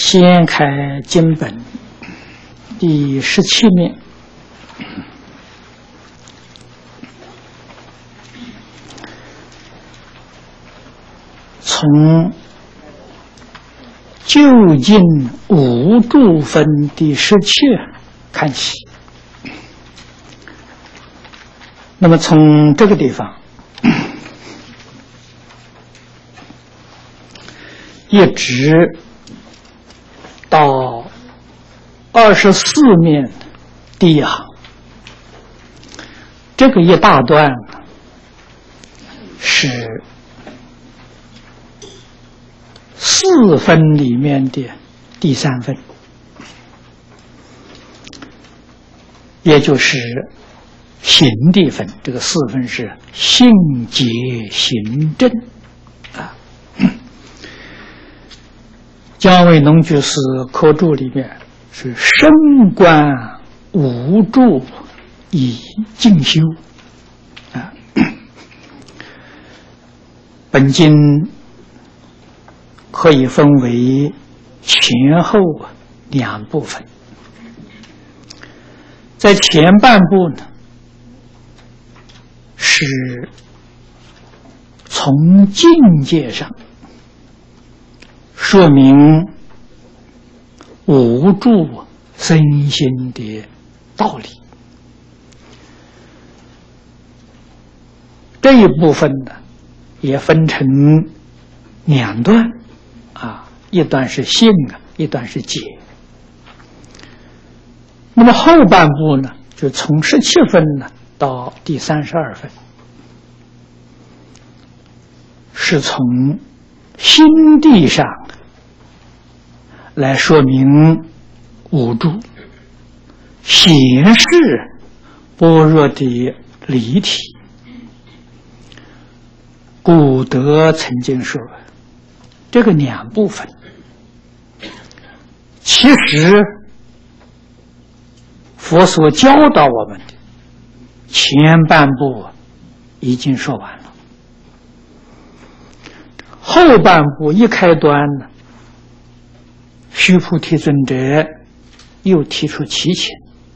先开经本第17面，从究竟无住分第17看起。那么从这个地方一直到24面第一行，这个一大段是4分里面的第3分，也就是行地分。这个4分是性结行正啊。姜维农居士科注里面是升观无住以静修啊。本经可以分为前后2部分。在前半部呢，是从境界上说明无住身心的道理。这一部分呢，也分成2段啊，一段是性啊，一段是解。那么后半部呢，就从17分呢到第32分，是从心地上来说明无住，显示般若的理体。古德曾经说，这个2部分其实佛所教导我们的前半部已经说完了，后半部一开端呢，须菩提尊者又提出其情，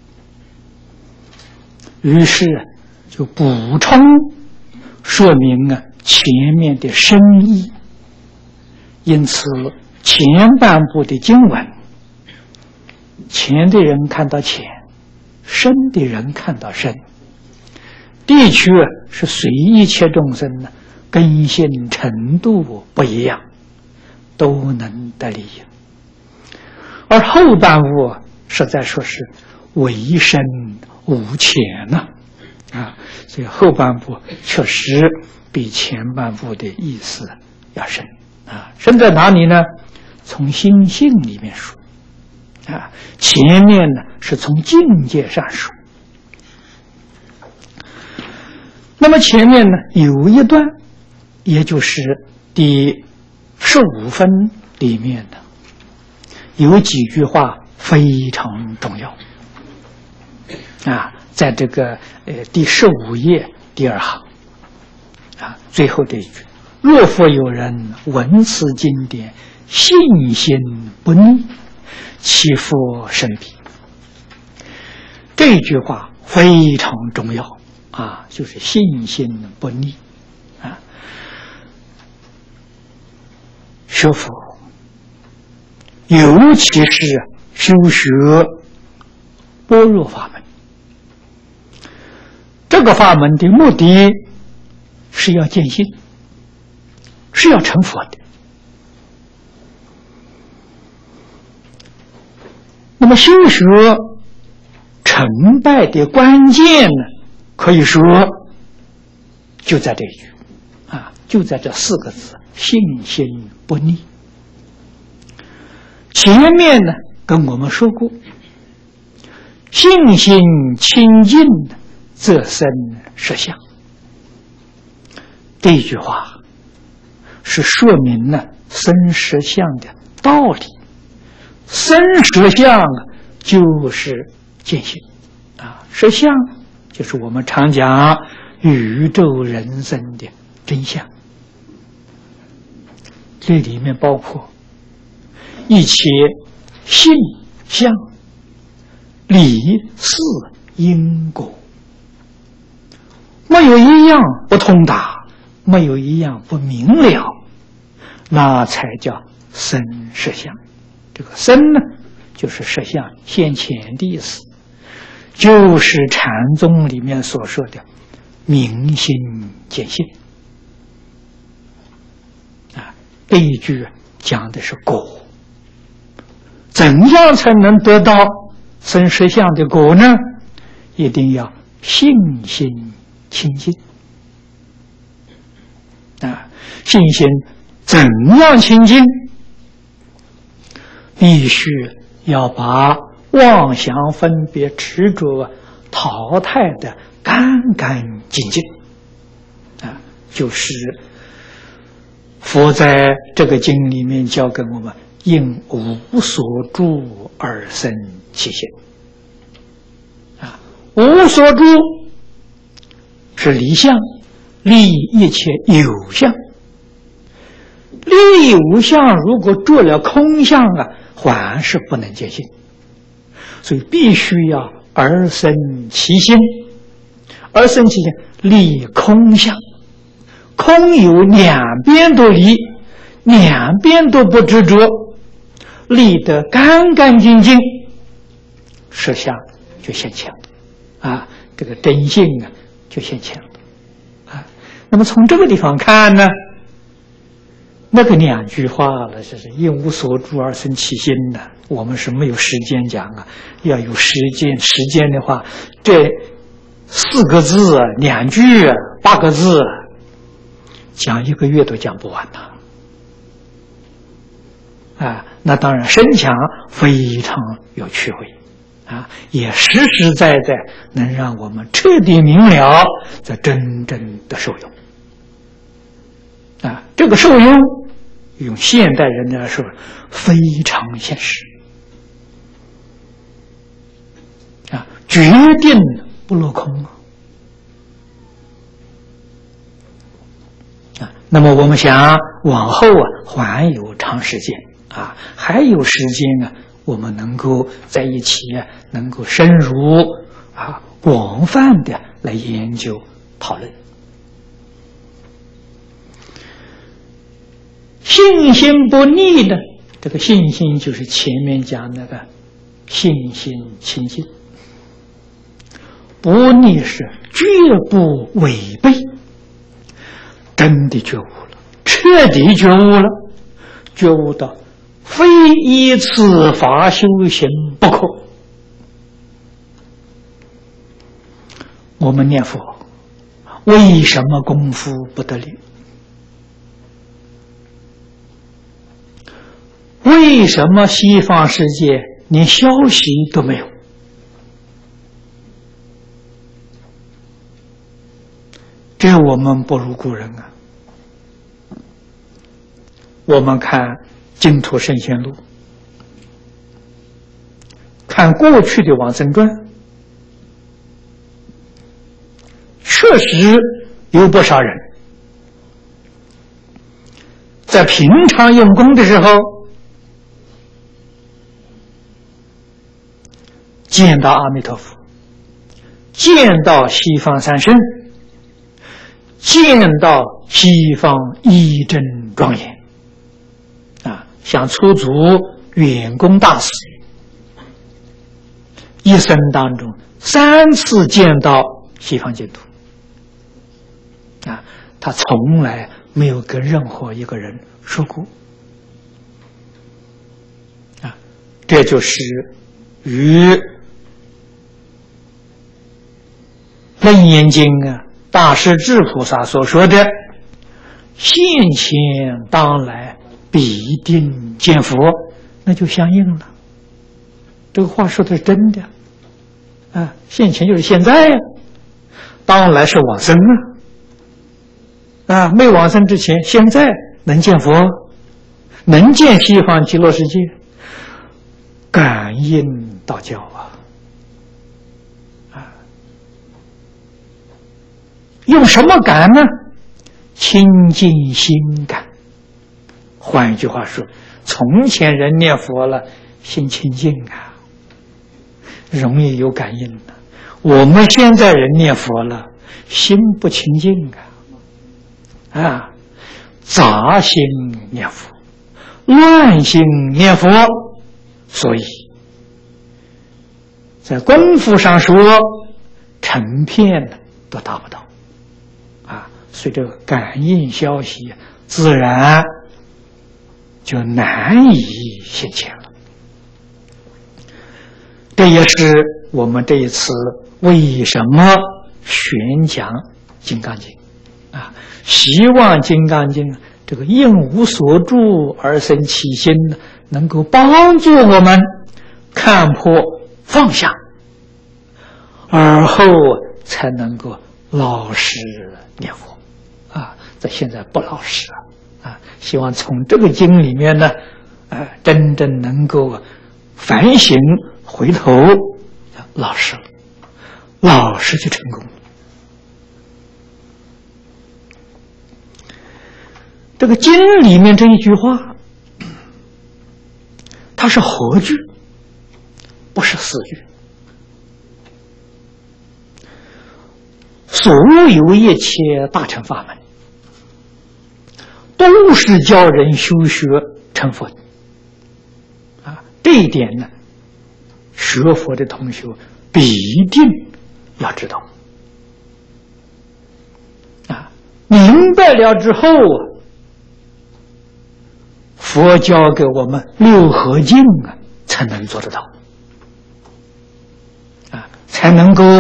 于是就补充说明前面的深意。因此前半部的经文，前的人看到前，深的人看到深，的确是随一切众生呢根性程度不一样，都能得利益。而后半部实在说是为深无浅啊，所以后半部确实比前半部的意思要深啊。深在哪里呢？从心性里面说啊，前面呢是从境界上说。那么前面呢有一段，也就是第15分里面的有几句话非常重要啊，在这个第15页第2行啊，最后这一句：若复有人闻此经典，信心不逆，其佛生彼。这句话非常重要啊，就是信心不逆啊。学佛，尤其是修学般若法门，这个法门的目的是要见性，是要成佛的。那么修学成败的关键呢，可以说就在这一句啊，就在这4个字：信心不逆。前面呢跟我们说过，信心清净则生实相。这句话是说明了生实相的道理。生实相就是见性啊，实相就是我们常讲宇宙人生的真相。这里面包括一切性相、理事因果，没有一样不通达，没有一样不明了，那才叫生实相。这个生呢，就是实相现前的意思，就是禅宗里面所说的明心见性啊。这一句讲的是果，怎样才能得到生实相的果呢？一定要信心清净啊！信心怎样清净？必须要把妄想分别执着淘汰的干干净净啊！就是佛在这个经里面教给我们，应无所住而生其心啊！无所住是离相，离一切有相。离有相如果住了空相啊，还是不能见性，所以必须要而生其心。而生其心，离空相，空有两边都离，两边都不执着，离得干干净净，实相就现前了啊！这个真性啊，就现前了啊！那么从这个地方看呢，那个两句话了，就是应无所住而生其心的。我们是没有时间讲啊，要有时间的话，这4个字啊，2句啊，8个字啊，讲1个月都讲不完呐！啊，那当然深强非常有趣味啊，也实实在在能让我们彻底明了，才真正的受用啊。这个受用用现代人来说，非常现实啊，决定不落空啊。那么我们想往后啊，还有长时间啊，还有时间啊，我们能够在一起啊，能够深入啊，广泛的来研究讨论。信心不逆的，这个信心就是前面讲那个信心清净，不逆是绝不违背，真的觉悟了，彻底觉悟了，觉悟到非依此法修行不可。我们念佛为什么功夫不得力？为什么西方世界连消息都没有？这我们不如古人啊！我们看净土圣贤录，看过去的往生传，确实有不少人在平常用功的时候，见到阿弥陀佛，见到西方三圣，见到西方一真庄严啊，像初祖圆公大师，一生当中3次见到西方净土啊，他从来没有跟任何一个人说过啊，这就是与楞严经啊大势至菩萨所说的现前当来必定见佛，那就相应了。这个话说的是真的啊，现前就是现在呀，当来是往生啊，没往生之前，现在能见佛，能见西方极乐世界，感应道教啊。用什么感呢？清净心感。换一句话说，从前人念佛了， 心清净啊，容易有感应的。我们现在人念佛了，心不清净啊，杂心念佛，乱心念佛，所以在功夫上说成片都达不到啊。随着感应消息，自然就难以现前了。这也是我们这一次为什么宣讲《金刚经》啊？希望《金刚经》这个应无所住而生其心，能够帮助我们看破放下，而后才能够老实念佛啊！这现在不老实啊！希望从这个经里面呢，真正能够反省回头，老实了，老实就成功。这个经里面这一句话，它是合句，不是四句。所有一切大乘法门，都是教人修学成佛的啊！这一点呢，学佛的同学必定要知道啊！明白了之后啊，佛教给我们六合敬啊，才能做得到啊，才能够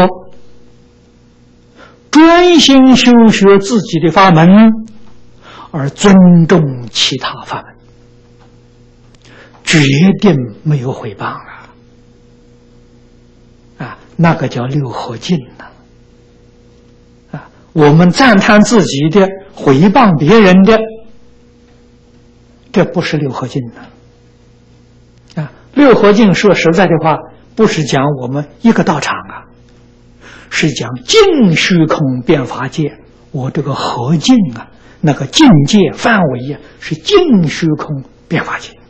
专心修学自己的法门，而尊重其他法门，决定没有毁谤啊！那个叫六合敬啊！我们赞叹自己的，毁谤别人的，这不是六合敬啊！六合敬说实在的话，不是讲我们一个道场啊，是讲净虚空遍法界。我这个合敬啊，那个境界范围啊，是净虚空遍法界。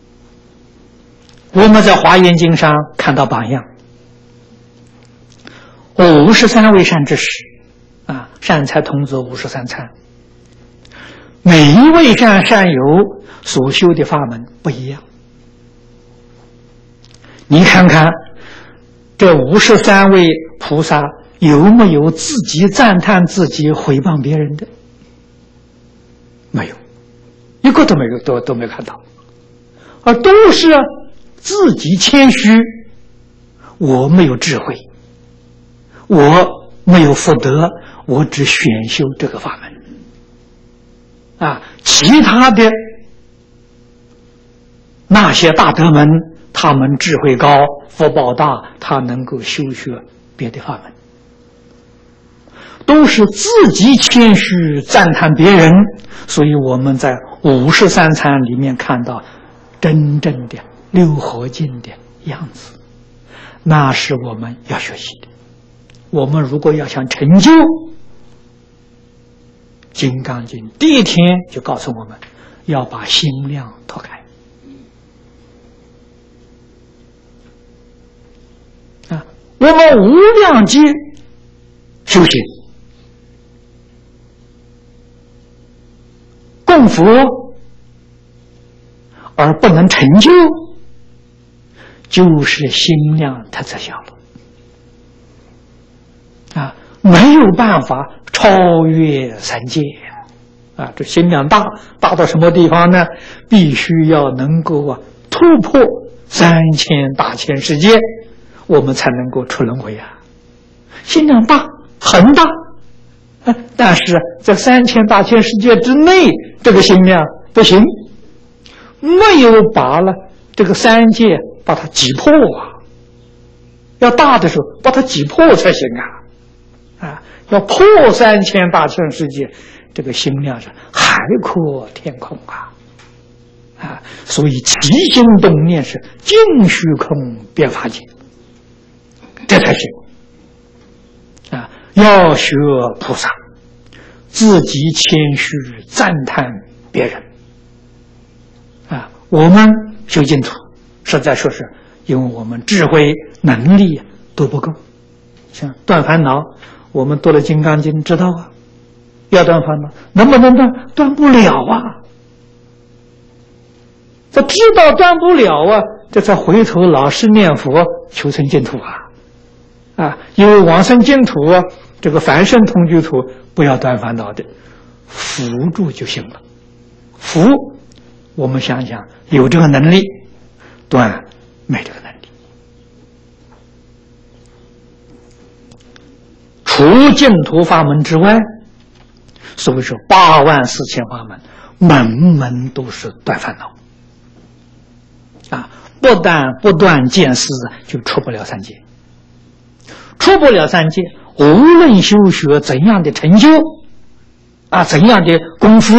我们在华严经上看到榜样，53位善知识啊，善财童子53参，每一位善友所修的法门不一样。你看看这53位菩萨有没有自己赞叹自己、毁谤别人的？没有，一个都没有，都没有看到，而都是自己谦虚。我没有智慧，我没有福德，我只选修这个法门啊！其他的那些大德们，他们智慧高，福报大，他能够修学别的法门，都是自己谦虚赞叹别人。所以我们在53参里面看到真正的六合敬的样子，那是我们要学习的。我们如果要想成就金刚经，第一天就告诉我们要把心量拓开啊！我们无量劫修行供佛而不能成就，就是心量太窄小了啊，没有办法超越三界啊！这心量大到什么地方呢？必须要能够突破3000大千世界，我们才能够出轮回啊！心量大很大，但是在3000大千世界之内，这个心量不行，没有把了这个三界把它击破啊！要大的时候把它击破才行啊！要破3000大千世界，这个心量是海阔天空啊！所以起心动念是净虚空遍法界，这才行啊！要学菩萨，自己谦虚赞叹别人啊！我们修净土实在说是因为我们智慧能力都不够。像断烦恼，我们读了《金刚经》知道啊，要断烦恼，能不能断？断不了啊！这知道断不了啊，这才回头老实念佛，求生净土啊！因为往生净土啊，这个凡圣同居土不要断烦恼的，扶住就行了。扶，我们想想有这个能力，断没这个能力。除净土法门之外，所谓说84000法门，门门都是断烦恼啊！不但不断见思，就出不了三界。出不了三界，无论修学怎样的成就啊，怎样的功夫，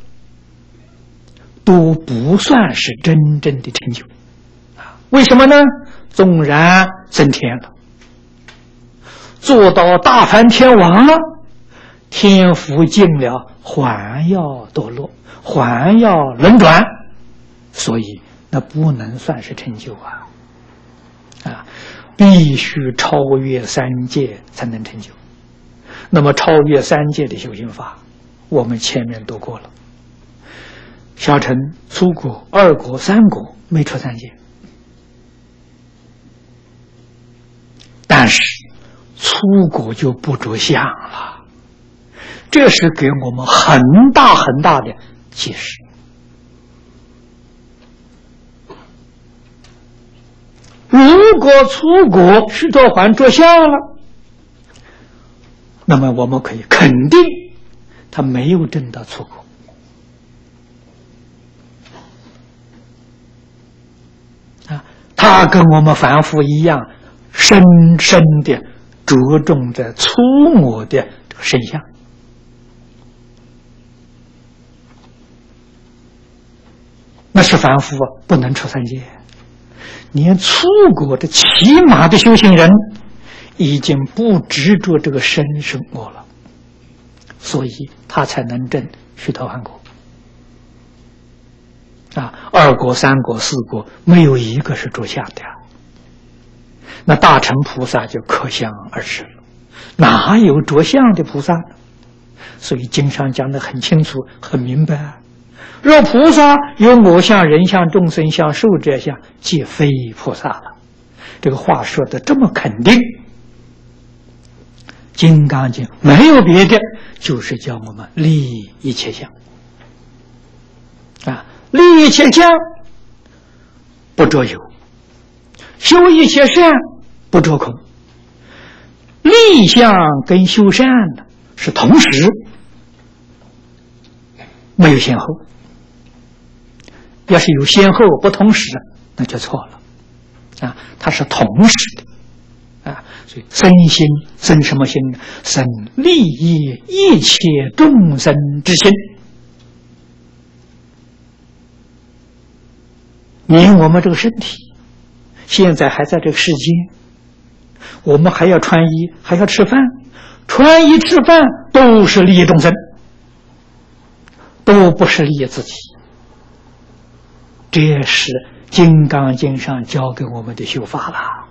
都不算是真正的成就啊！为什么呢？纵然升天了，做到大梵天王了，天福尽了，还要堕落，还要轮转，所以那不能算是成就啊！必须超越三界才能成就。那么超越三界的修行法，我们前面读过了。小乘初果、二果、三果没出三界，但是初果就不着相了，这是给我们很大很大的启示。如果初果须陀洹着相了，那么我们可以肯定他没有证到初果啊，他跟我们凡夫一样，深深的着重在粗我的这个身相。那是凡夫不能出三界，连初果的起码的修行人已经不执着这个身生我了，所以他才能证须陀洹果啊。二果、三果、四果没有一个是着相的，那大乘菩萨就可想而知了，哪有着相的菩萨呢？所以经上讲得很清楚很明白，若菩萨有我相、人相、众生相、寿者相，即非菩萨了。这个话说的这么肯定，金刚经没有别的，就是叫我们立一切相啊，立一切相不着有，修一切善不着空。立相跟修善呢是同时，没有先后。要是有先后不同时，那就错了啊！它是同时的啊，所以生心生什么心呢？生利益一切众生之心。我们这个身体现在还在这个世间，我们还要穿衣，还要吃饭，穿衣吃饭都是利益众生，都不是利益自己。这是金刚经上教给我们的修法了。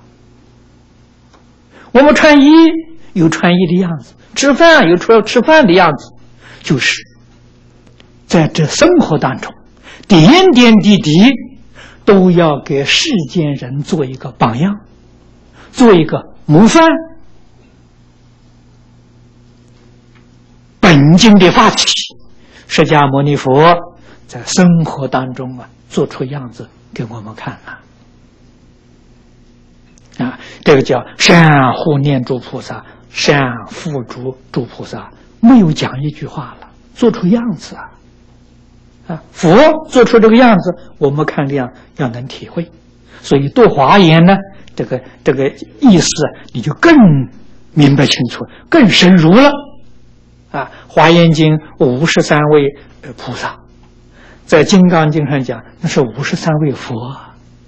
我们穿衣有穿衣的样子，吃饭有吃饭的样子，就是在这生活当中点点滴滴都要给世间人做一个榜样，做一个模范。本经的发起，释迦牟尼佛在生活当中做出样子给我们看啊！这个叫善护念诸菩萨，善付诸诸菩萨，没有讲一句话了，做出样子啊！佛做出这个样子，我们看这样要能体会。所以读华严呢，这个意思你就更明白清楚，更深入了啊！华严经53位菩萨。在金刚经上讲，那是53位佛。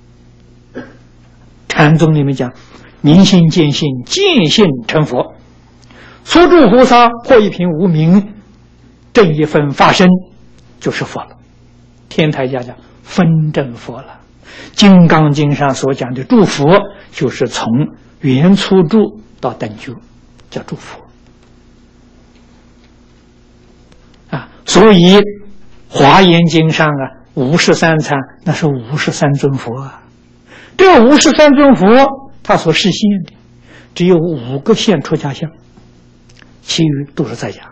禅宗里面讲，明心见性，见性成佛。初住菩萨破一品无明，正一分法身，就是佛了。天台家讲分正佛了。 金刚经上所讲的诸佛，就是从圆粗住到等觉，叫诸佛。所以华严经上53参那是53尊佛啊。这53尊佛他所示现的只有5个现出家相，其余都是在家。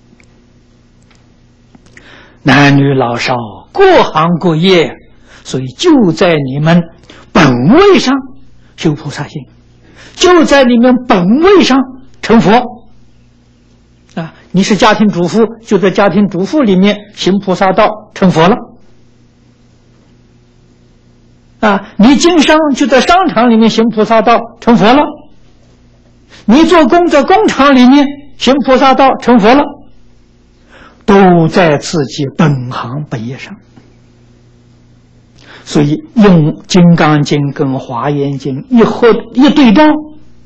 男女老少各行各业，所以就在你们本位上修菩萨心，就在你们本位上成佛啊！你是家庭主妇，就在家庭主妇里面行菩萨道成佛了啊！你经商，就在商场里面行菩萨道成佛了。你做工，在工厂里面行菩萨道成佛了，都在自己本行本业上。所以用《金刚经》跟《华严经》一对照，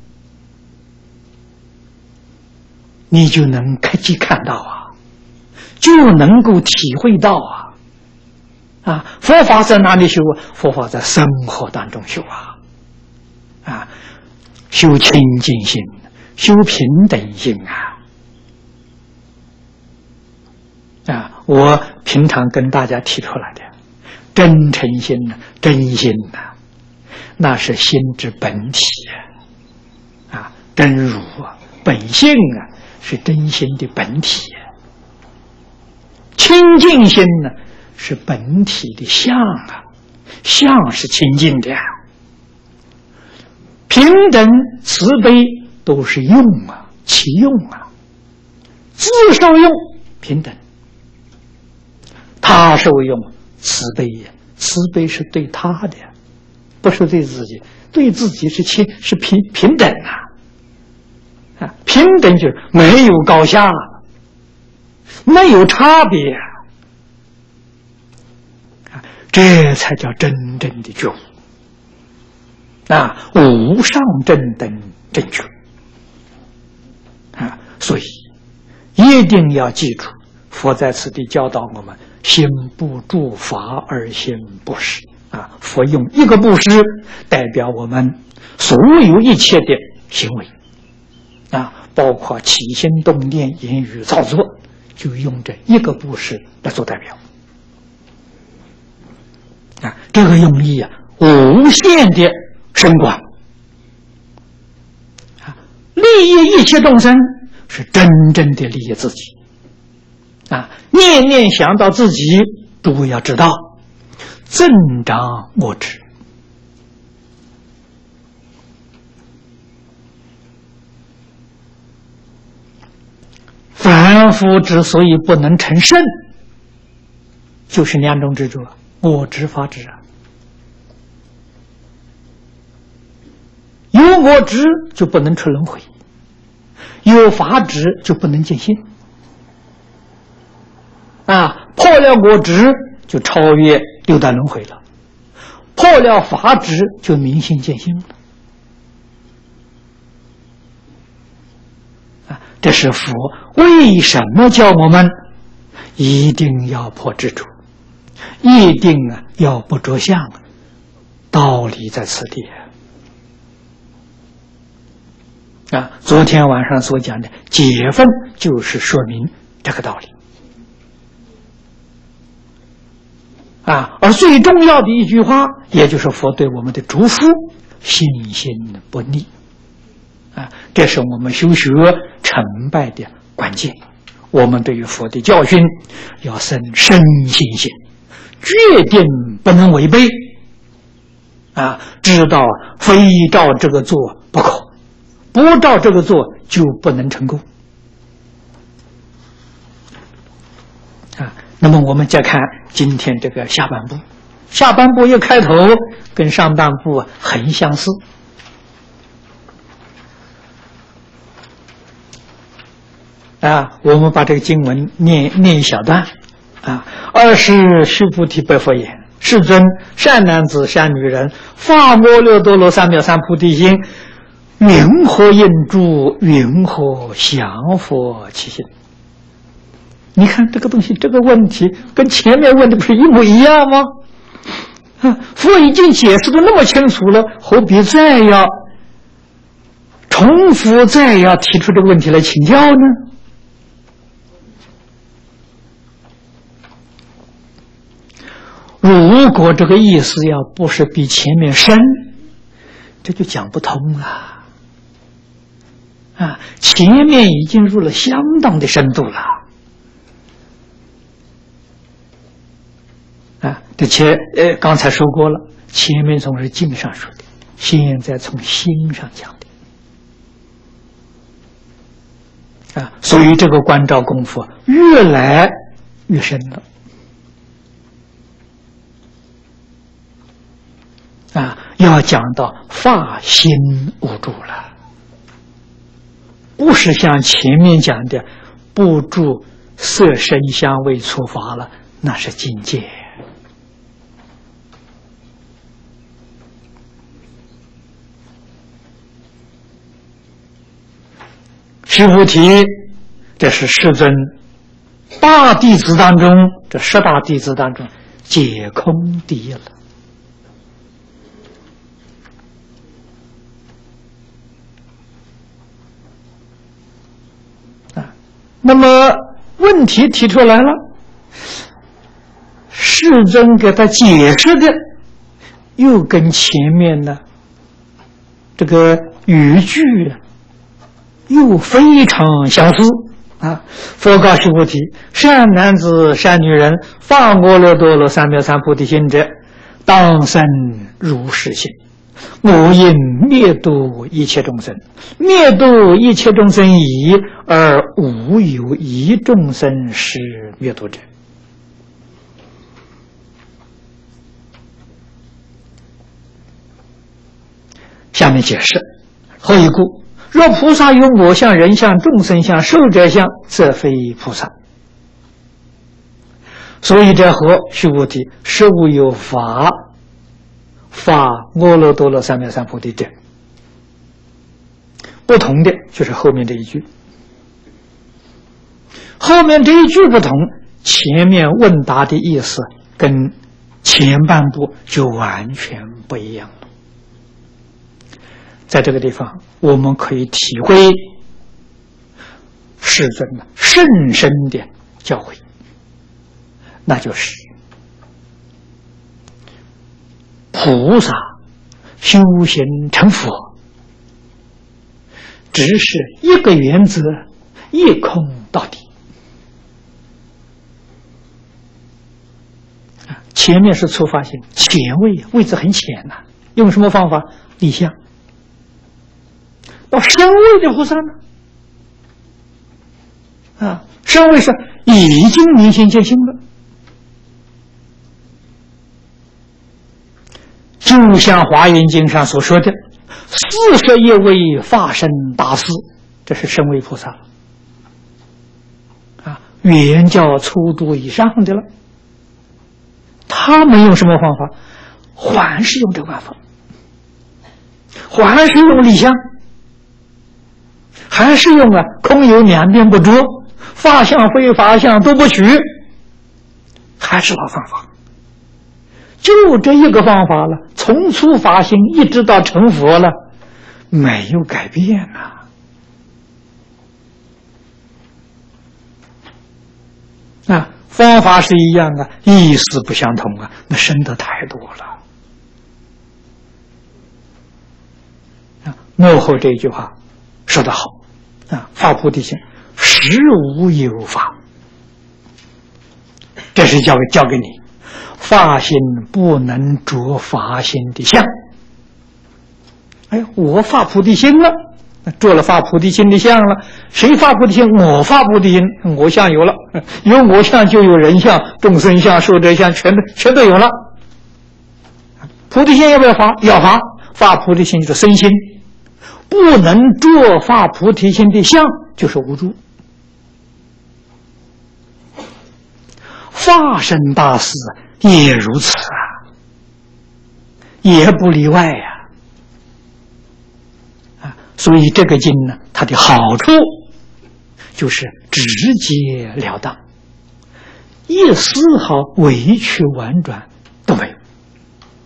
你就能看到啊，就能够体会到啊！佛法在哪里修啊？佛法在生活当中修啊！修清净心，修平等心啊！我平常跟大家提出来的真诚心真心那是心之本体真如本性是真心的本体清净心是本体的相相是清净的平等慈悲都是用其用自受用平等，他受用慈悲慈悲是对他的，不是对自己，对自己是平等平等就是没有高下，没有差别这才叫真正的觉悟无上正等正觉所以一定要记住，佛在此地教导我们心不住法而行布施佛用一个布施代表我们所有一切的行为包括起心动念言语造作，就用这一个布施来做代表这个用意无限的深广利益一切众生是真正的利益自己念念想到自己，诸位要知道增长我执凡夫之所以不能成圣，就是两种执着，我执法执有我执就不能出轮回，有法执就不能见性破了我执就超越六道轮回了，破了法执就明心见性了这是佛为什么叫我们一定要破执着，一定要不着相，道理在此地昨天晚上所讲的解分就是说明这个道理而最重要的一句话，也就是佛对我们的嘱咐，信心不逆这是我们修学成败的关键。我们对于佛的教训要生深信心，决定不能违背知道非照这个做不可，不照这个做就不能成功那么我们再看今天这个下半部，下半部一开头跟上半部很相似我们把这个经文念一小段二是须菩提白佛言：世尊，善男子善女人，发阿耨多罗三藐三菩提心，云何应住，云何降伏其心？你看这个东西，这个问题跟前面问的不是一模一样吗？ 佛已经解释的那么清楚了，何必再要重复，再要提出这个问题来请教呢？如果这个意思要不是比前面深，这就讲不通了。前面已经入了相当的深度了。刚才说过了，前面从是经上说的，现在从心上讲的。所以这个观照功夫越来越深了。要讲到发心无住了，不是像前面讲的不住色声香味触法了，那是境界。须菩提，这是世尊大弟子当中，这10大弟子当中解空第一了。那么问题提出来了，世尊给他解释的又跟前面的这个语句又非常相似。佛告须菩提：善男子善女人，发阿耨多罗三藐三菩提心者，当生如是心。我应灭度一切众生，灭度一切众生已，而无有一众生是灭度者。下面解释：何以故？若菩萨有我相、人相、众生相、寿者相，则非菩萨。所以这和须菩提实无有法发阿耨多罗三藐三菩提者。不同的就是后面这一句，后面这一句不同，前面问答的意思跟前半部就完全不一样了。在这个地方，我们可以体会世尊甚深的教诲，那就是菩萨修行成佛，只是一个原则，一空到底。前面是初发心，浅位置很浅呐，用什么方法？立相。到深位的菩萨呢？深位是已经明心见性了，就像《华严经》上所说的41位法身大士，这是深位菩萨了。原教初住以上的了，他们用什么方法？还是用这个办法，还是用立相，还是用空有两边不着，法相非法相都不取，还是老方法。就这一个方法了，从初发心一直到成佛了，没有改变方法是一样意思不相同那深得太多了。幕后这一句话说得好发菩提心，实无有法。这是交给你，发心不能着发心的相。我发菩提心了，做了发菩提心的相了。谁发菩提心？我发菩提心，我相有了，有我相就有人相、众生相、寿者相，全都有了。菩提心要不要发？要发。发菩提心就是身心，不能做发菩提心的相，就是无住。法身大士也如此也不例外所以这个经呢，它的好处就是直截了当，一丝毫委曲婉转都没有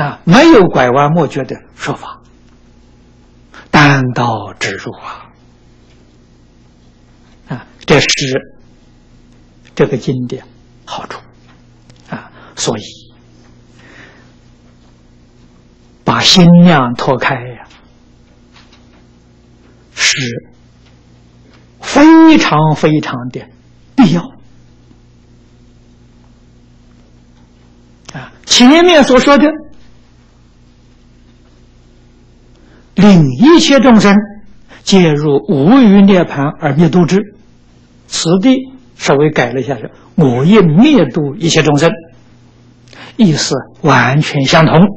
没有拐弯抹角的说法，单刀直入这是这个经的好处所以把心量拓开是非常非常的必要前面所说的令一切众生皆入无余涅盘而灭度之，此地稍微改了一下，是我应灭度一切众生，意思完全相同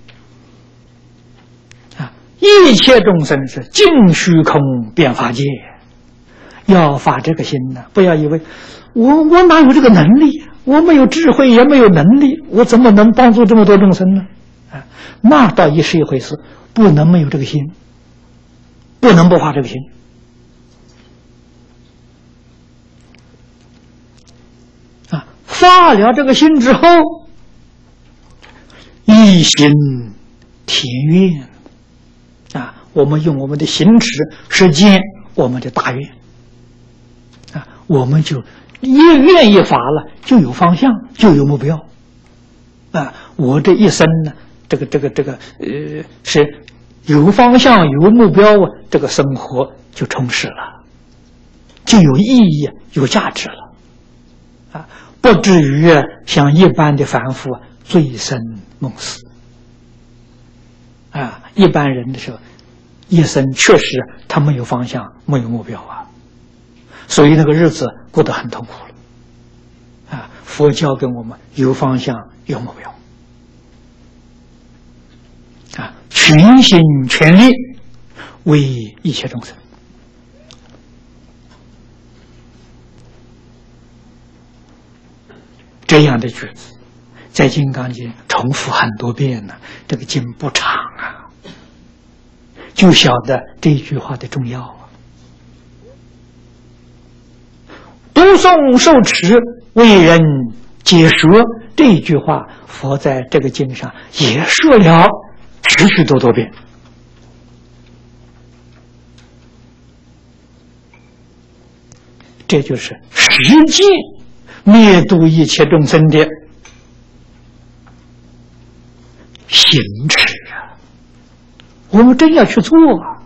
一切众生是尽虚空遍法界，要发这个心呢，不要以为我哪有这个能力，我没有智慧也没有能力，我怎么能帮助这么多众生呢？那倒也是一回事，不能没有这个心，不能不发这个心发了这个心之后，一心田愿我们用我们的行持实践我们的大愿我们就愿意发了，就有方向，就有目标我这一生呢，这个是有方向有目标这个生活就充实了，就有意义有价值了不至于像一般的凡夫醉生梦死一般人的时候一生确实他没有方向没有目标所以那个日子过得很痛苦了佛教给我们有方向有目标全心全力为一切众生这样的句子在《金刚经》重复很多遍了，这个经不长就晓得这句话的重要读诵受持为人解说这句话，佛在这个经上也说了许许多多遍这就是实践灭度一切众生的行持我们真要去做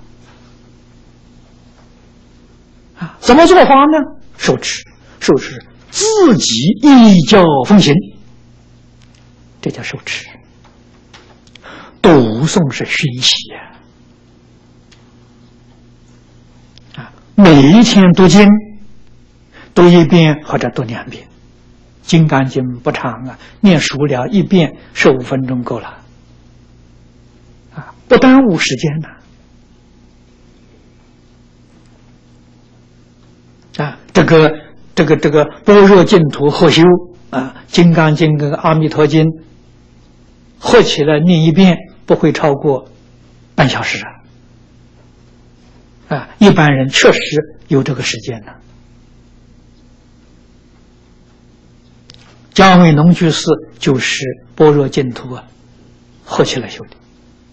怎么做法呢？受持自己依教奉行，这叫受持。读诵是学习每一天读经读一遍或者读2遍，金刚经不长念熟了1遍15分钟够了不耽误时间这个般若净土合修金刚经跟阿弥陀经合起来念1遍不会超过半小时一般人确实有这个时间姜维农居士就是般若净土合起来修的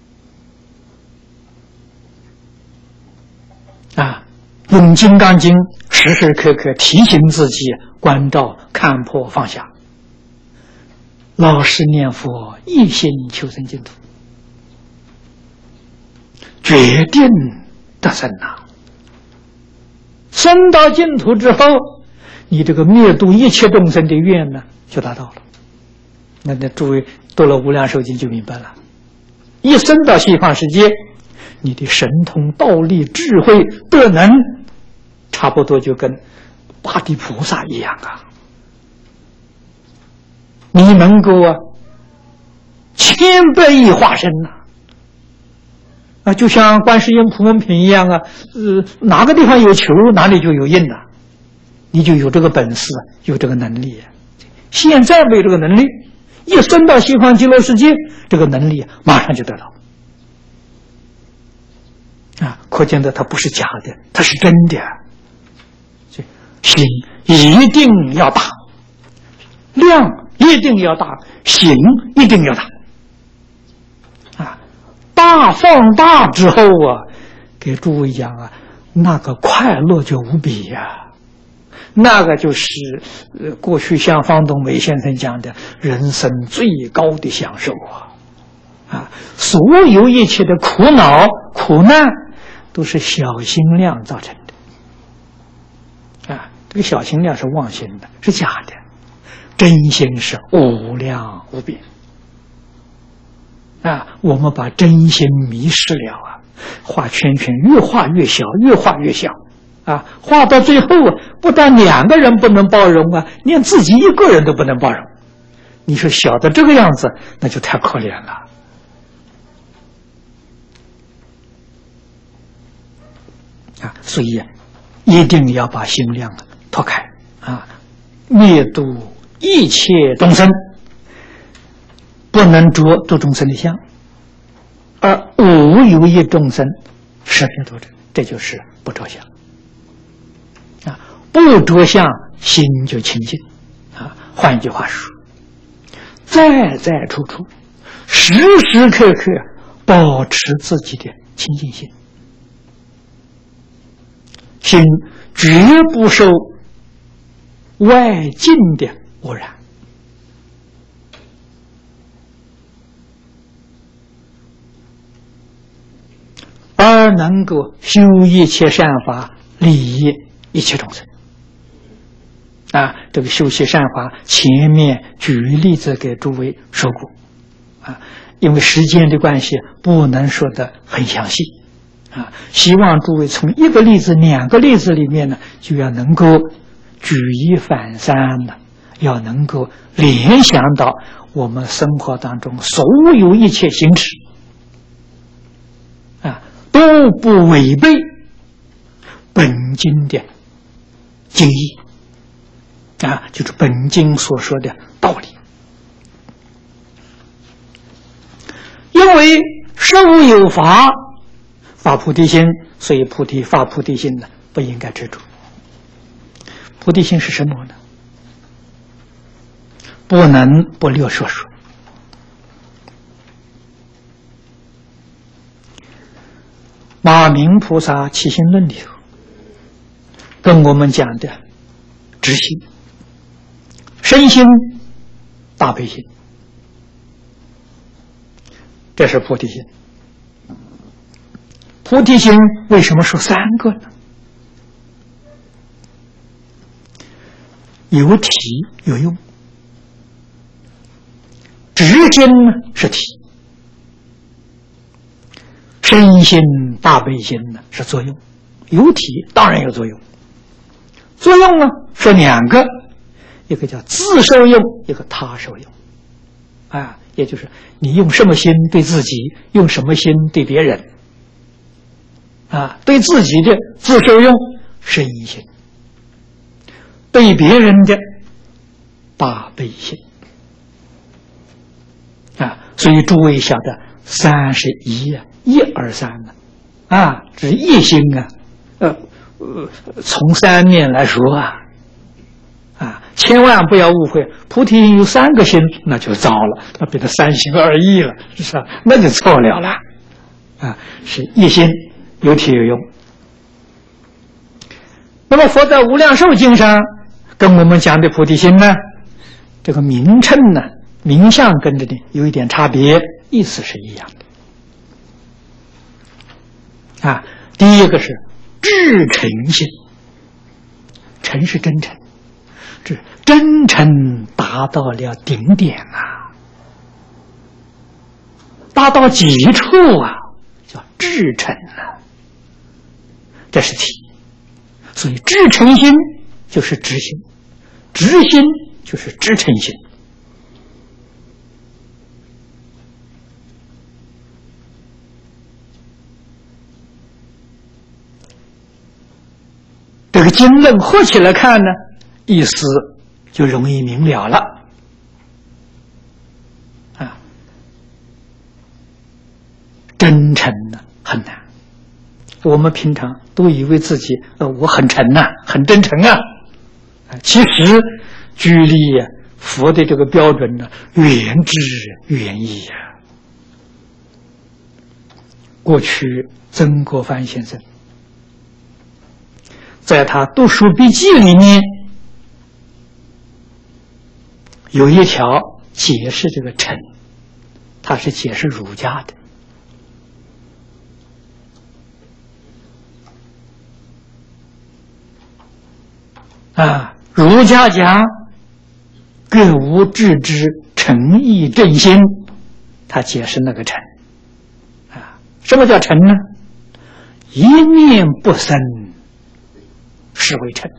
用金刚经时时刻刻提醒自己关照看破放下，老实念佛一心求生净土，决定得生生到净土之后，你这个灭度一切众生的愿呢就达到了。那诸位读了无量寿经就明白了，一生到西方世界，你的神通道力智慧德能差不多就跟八地菩萨一样你能够千百亿化身就像观世音普门品一样哪个地方有求哪里就有应你就有这个本事有这个能力现在没有这个能力，一生到西方极乐世界，这个能力马上就得到可见的它不是假的，它是真的心一定要大，量一定要大，行一定要大大放大之后啊，给诸位讲啊，那个快乐就无比呀、那个就是过去像方东梅先生讲的人生最高的享受啊！所有一切的苦恼苦难都是小心量造成的啊！这个小心量是妄心的，是假的，真心是无量无边啊！我们把真心迷失了啊，画圈圈越画越小，越画越小啊！画到最后啊，不但两个人不能包容啊，连自己一个人都不能包容。你说小的这个样子，那就太可怜了啊！所以一定要把心量拓开啊，灭度一切众生，不能着度众生的相，而无有一众生舍别度者，这就是不着相啊！不着相，心就清净啊。换一句话说，在在处处，时时刻刻保持自己的清净心，心绝不受外境的污染。而能够修一切善法，利益一切众生啊！这个修习善法，前面举例子给诸位说过啊，因为时间的关系，不能说得很详细啊。希望诸位从一个例子、两个例子里面呢，就要能够举一反三了，要能够联想到我们生活当中所有一切行持啊，都不违背本经的经义啊，就是本经所说的道理。因为实无有法发菩提心，所以发菩提心呢，不应该执着。菩提心是什么呢？不能不略说说。马明菩萨起心论里头跟我们讲的直心、身心、大悲心，这是菩提心。菩提心为什么说三个呢？有体有用。直心呢是体，身心大悲心呢是作用。有体当然有作用，作用呢是两个，一个叫自受用，一个他受用啊，也就是你用什么心对自己，用什么心对别人啊。对自己的自受用身心，对别人的大悲心啊。所以诸位晓得31啊，123呢啊，这是一心啊。从三面来说啊，千万不要误会，菩提心有3个心，那就糟了，那变成3心2意了，是吧？那就错了啦啊，是一心，有体有用。那么佛在《无量寿经》上跟我们讲的菩提心呢，这个名称呢，名相跟着的有一点差别，意思是一样的啊。第一个是至诚心，诚是真诚，这真诚达到了顶点啊，达到极处啊，叫至诚啊，这是体。所以至诚心就是直心，直心就是至诚心。这个经论合起来看呢，意思就容易明了了啊。真诚呢很难，我们平常都以为自己我很诚呐，很真诚啊，其实距离佛的这个标准呢，远之远矣啊。 过去曾国藩先生在他读书笔记里面有一条解释这个诚，他是解释儒家的。儒家讲各无致之诚意正心，他解释那个诚。什么叫诚呢？一念不生，是为诚。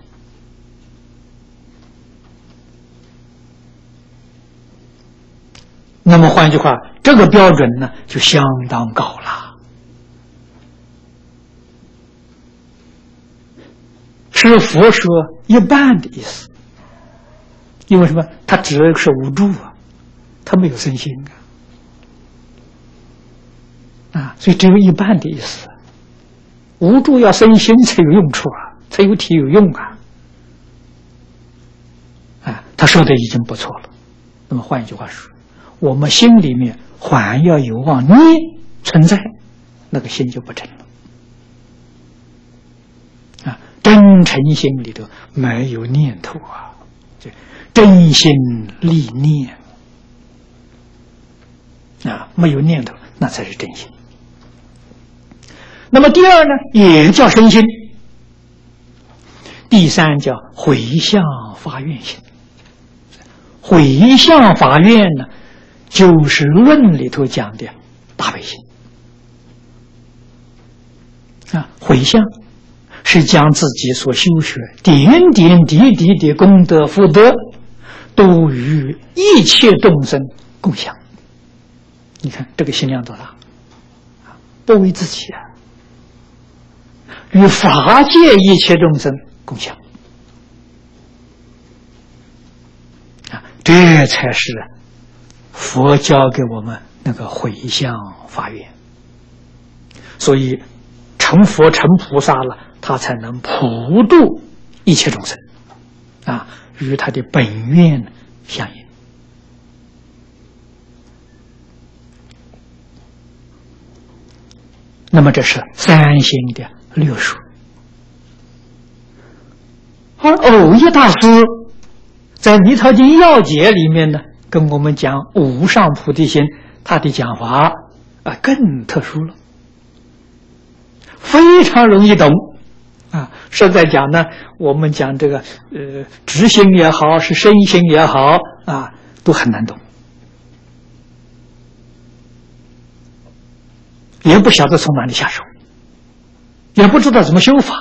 那么换句话，这个标准呢就相当高了，是佛说一半的意思。因为什么？他指的是无助啊，他没有身心所以只有一半的意思。无助要身心才有用处啊，才有体有用他说的已经不错了。那么换一句话说，我们心里面还要有妄念存在，那个心就不成了。真诚心里头没有念头真心立念没有念头，那才是真心。那么第二呢，也叫身心。第三叫回向发愿心。回向发愿呢，就是论里头讲的大悲心回向是将自己所修学点点滴滴的功德福德都与一切众生共享。你看这个心量多大，不为自己与法界一切众生共享这才是佛教给我们那个回向发愿。所以成佛成菩萨了，他才能普度一切众生与他的本愿相应。那么这是三心的略述。而藕益大师在《弥陀经要解》里面呢，跟我们讲无上菩提心，他的讲法更特殊了，非常容易懂实在讲呢，我们讲这个直心也好，是身心也好都很难懂，也不晓得从哪里下手，也不知道怎么修法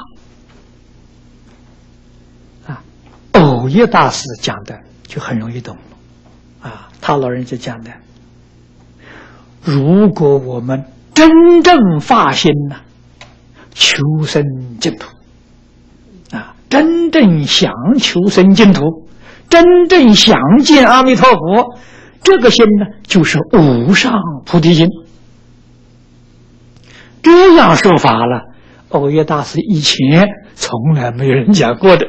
藕益大师讲的就很容易懂了他老人家讲的，如果我们真正发心求生净土真正想求生净土，真正想见阿弥陀佛，这个心呢就是无上菩提心。这样说法了，藕益大师以前从来没有人讲过的。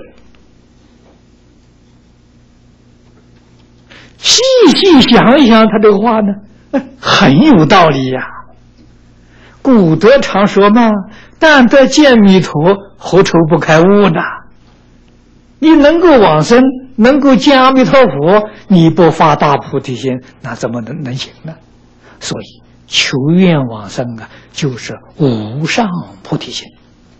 细细想一想他这个话呢很有道理古德常说嘛，但得见弥陀，何愁不开悟呢？你能够往生，能够见阿弥陀佛，你不发大菩提心，那怎么能行呢？所以求愿往生就是无上菩提心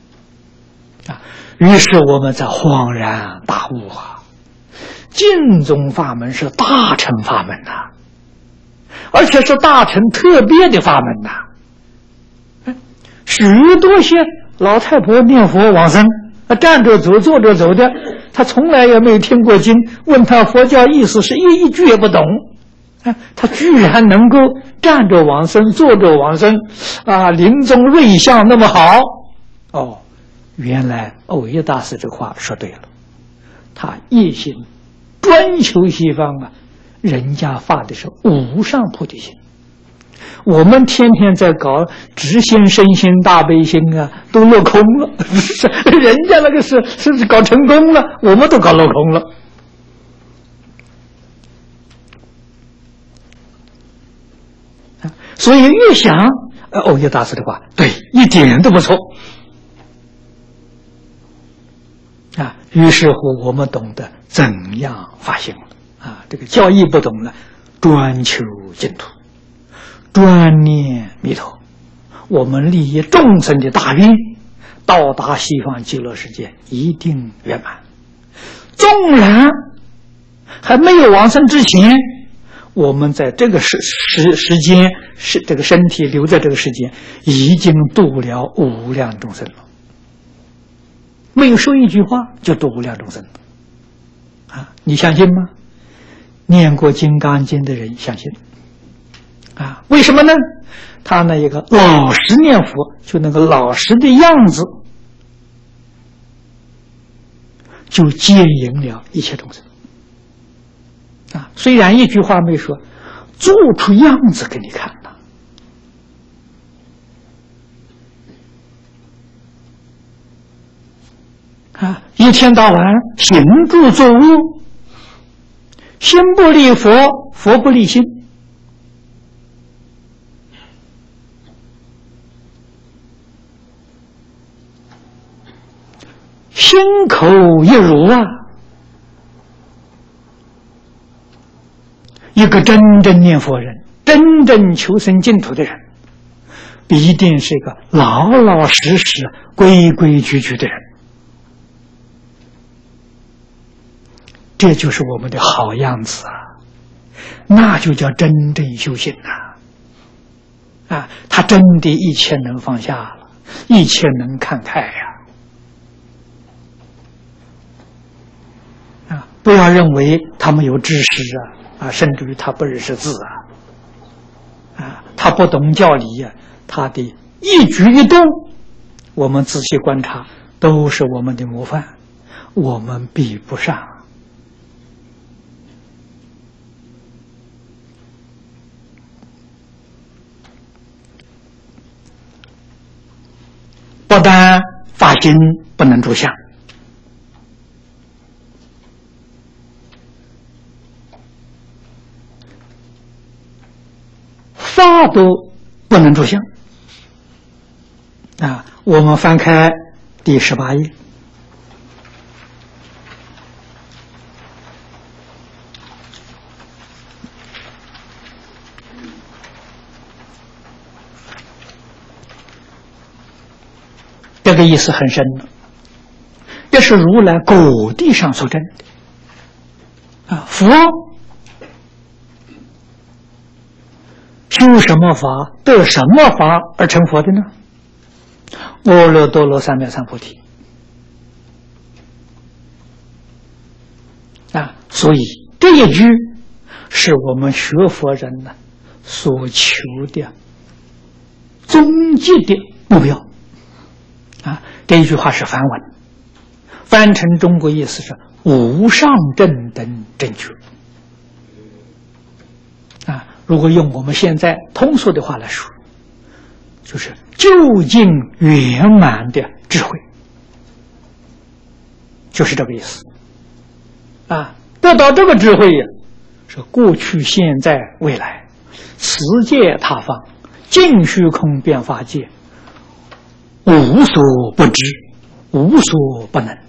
于是我们才恍然大悟净宗法门是大乘法门而且是大乘特别的法门许多些老太婆念佛往生站着走坐着走的，他从来也没有听过经，问他佛教意思是一句也不懂他居然能够站着往生，坐着往生临终瑞相那么好原来藕益大师这话说对了，他一心专求西方人家发的是无上菩提心。我们天天在搞直心身心大悲心都落空了人家那个是搞成功了，我们都搞落空了所以越想欧耶大师的话，对，一点都不错。啊，于是乎我们懂得怎样发心了。啊，这个教义不懂呢，专求净土，专念弥陀，我们利益众生的大愿，到达西方极乐世界一定圆满。纵然还没有往生之前，我们在这个时间这个身体留在这个世间，已经度了无量众生了。没有说一句话就度无量众生了。啊，你相信吗？念过《金刚经》的人相信。啊，为什么呢？他那一个老实念佛，就那个老实的样子，就接引了一切众生。啊，虽然一句话没说，做出样子给你看了。啊，一天到晚行住坐卧，心不离佛，佛不离心。心口一如啊，一个真正念佛人，真正求生净土的人，必定是一个老老实实、规规矩矩的人。这就是我们的好样子啊，那就叫真正修行呐！啊，他真的一切能放下了，一切能看开呀！啊，不要认为他没有知识啊，甚至于他不认识字啊，他不懂教理呀，他的一举一动，我们仔细观察，都是我们的模范，我们比不上。不但发心不能住相，法都不能住相。啊，我们翻开第18页。这个意思很深了，这是如来果地上所证的啊。佛修什么法，得什么法而成佛的呢？阿耨多罗三藐三菩提啊。所以这一句是我们学佛人呢所求的终极的目标。啊，这一句话是梵文，翻成中国意思是无上正等正觉。啊，如果用我们现在通俗的话来说，就是究竟圆满的智慧，就是这个意思。啊，得到这个智慧呀，是过去、现在、未来，此界他方，尽虚空遍法界，无所不知，无所不能。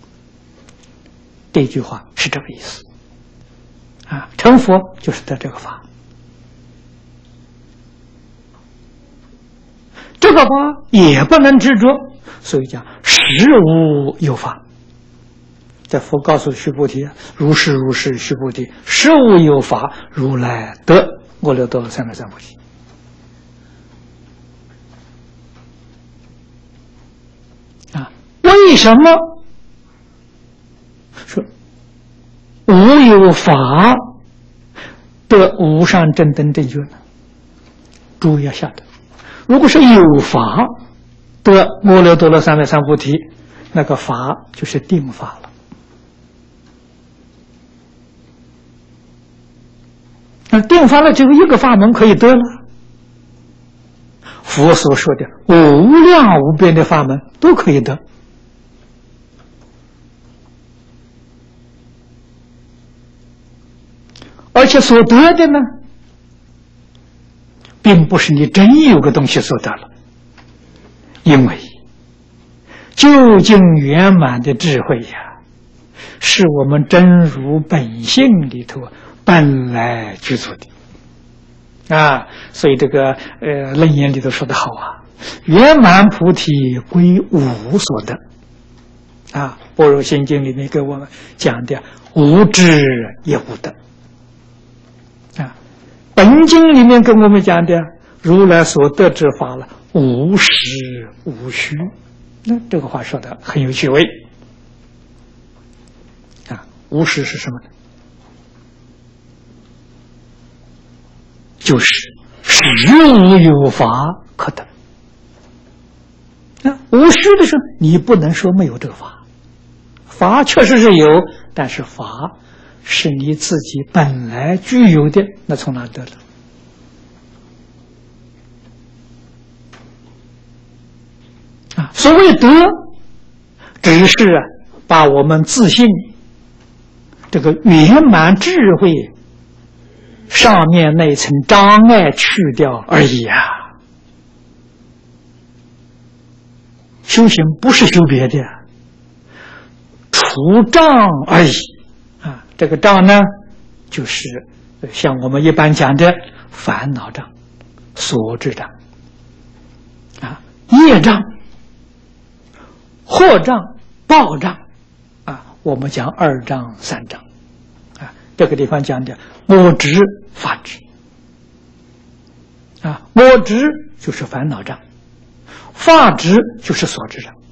这句话是这个意思。啊，成佛就是得这个法。这个法也不能执着，所以讲实无有法。在佛告诉须菩提，如是如是，须菩提，实无有法，如来得阿耨多罗三藐三菩提。啊，为什么说无有法得无上正等正觉呢？注意要晓得，如果是有法得阿耨多罗三藐三菩提，那个法就是定法了。那定法了，只有一个法门可以得了。佛所说的无量无边的法门都可以得，而且所得的呢， 并不是你真有个东西所得了，因为究竟圆满的智慧呀，是我们真如本性里头本来具足的啊。所以这个楞严里头说得好啊，圆满菩提归无所得啊。般若心经里面给我们讲的无智也无得啊。本经里面跟我们讲的如来所得之法了，无实无虚。那这个话说的很有趣味啊！无实是什么呢？就是实无有法可得。那无实的时候，你不能说没有这个法，法确实是有，但是法是你自己本来具有的，那从哪得的？啊，所谓得，只是把我们自信这个圆满智慧上面那层障碍去掉而已啊。修行不是修别的，除障而已啊。这个障呢，就是像我们一般讲的烦恼障、所知障啊、业障、惑障、报障啊，我们讲二障、三障啊。这个地方讲的我执、法执啊，我执就是烦恼障，法执就是所知障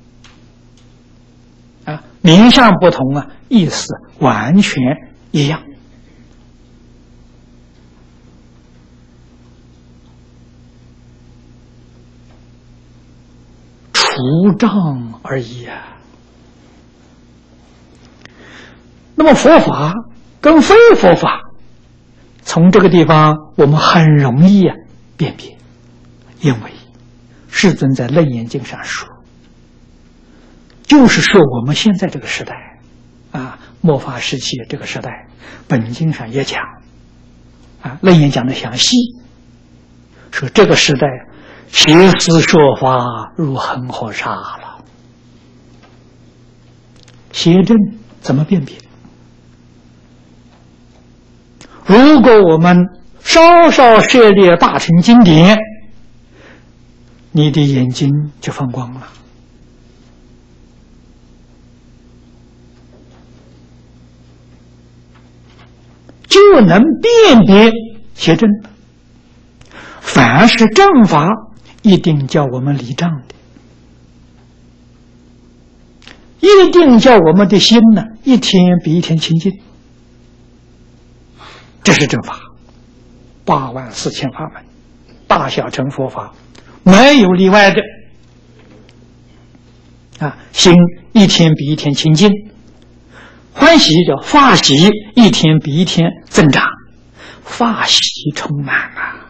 啊，名相不同啊，意思完全一样。除障而已啊。那么佛法跟非佛法，从这个地方我们很容易辨别，因为世尊在楞严经上说，就是说我们现在这个时代啊，末法时期这个时代，本经上也讲啊，楞严讲的详细，说这个时代邪思说法如恒河沙了。邪正怎么辨别？如果我们稍稍涉猎大乘经典，你的眼睛就放光了，就能辨别邪正了。凡是正法一定叫我们离障的，一定叫我们的心呢一天比一天清净，这是正法。84000法门，大小乘佛法没有例外的啊！心一天比一天清净，欢喜叫法喜一天比一天增长，法喜充满啊！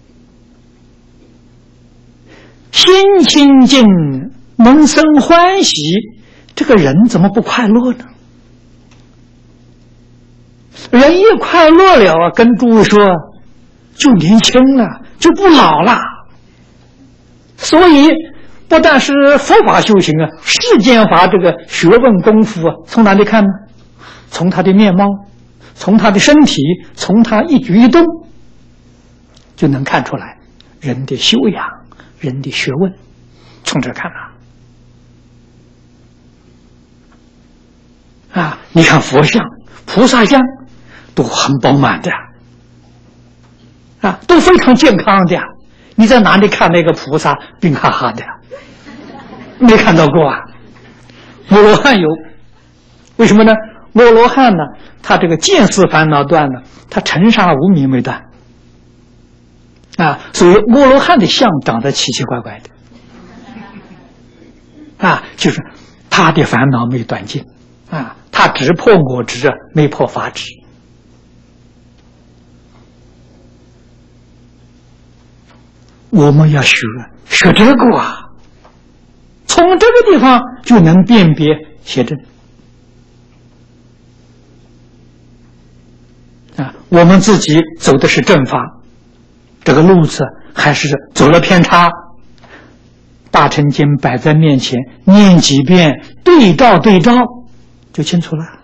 心清净能生欢喜，这个人怎么不快乐呢？人一快乐了啊，跟诸位说就年轻了，就不老了。所以不但是佛法修行啊，世间法这个学问功夫啊，从哪里看呢？从他的面貌，从他的身体，从他一举一动，就能看出来人的修养，人的学问，从这看啊，你看佛像、菩萨像都很饱满的啊，都非常健康的。你在哪里看那个菩萨病哈哈的？没看到过啊。阿罗汉有，为什么呢？阿罗汉呢，他这个见思烦恼断了，他尘沙无明没断啊，所以阿罗汉的像长得奇奇怪怪的啊，就是他的烦恼没断尽啊，他只破我执，没破法执。我们要学这个啊，从这个地方就能辨别邪正啊。我们自己走的是正法，这个路子还是走了偏差？大乘经摆在面前，念几遍，对照就清楚了。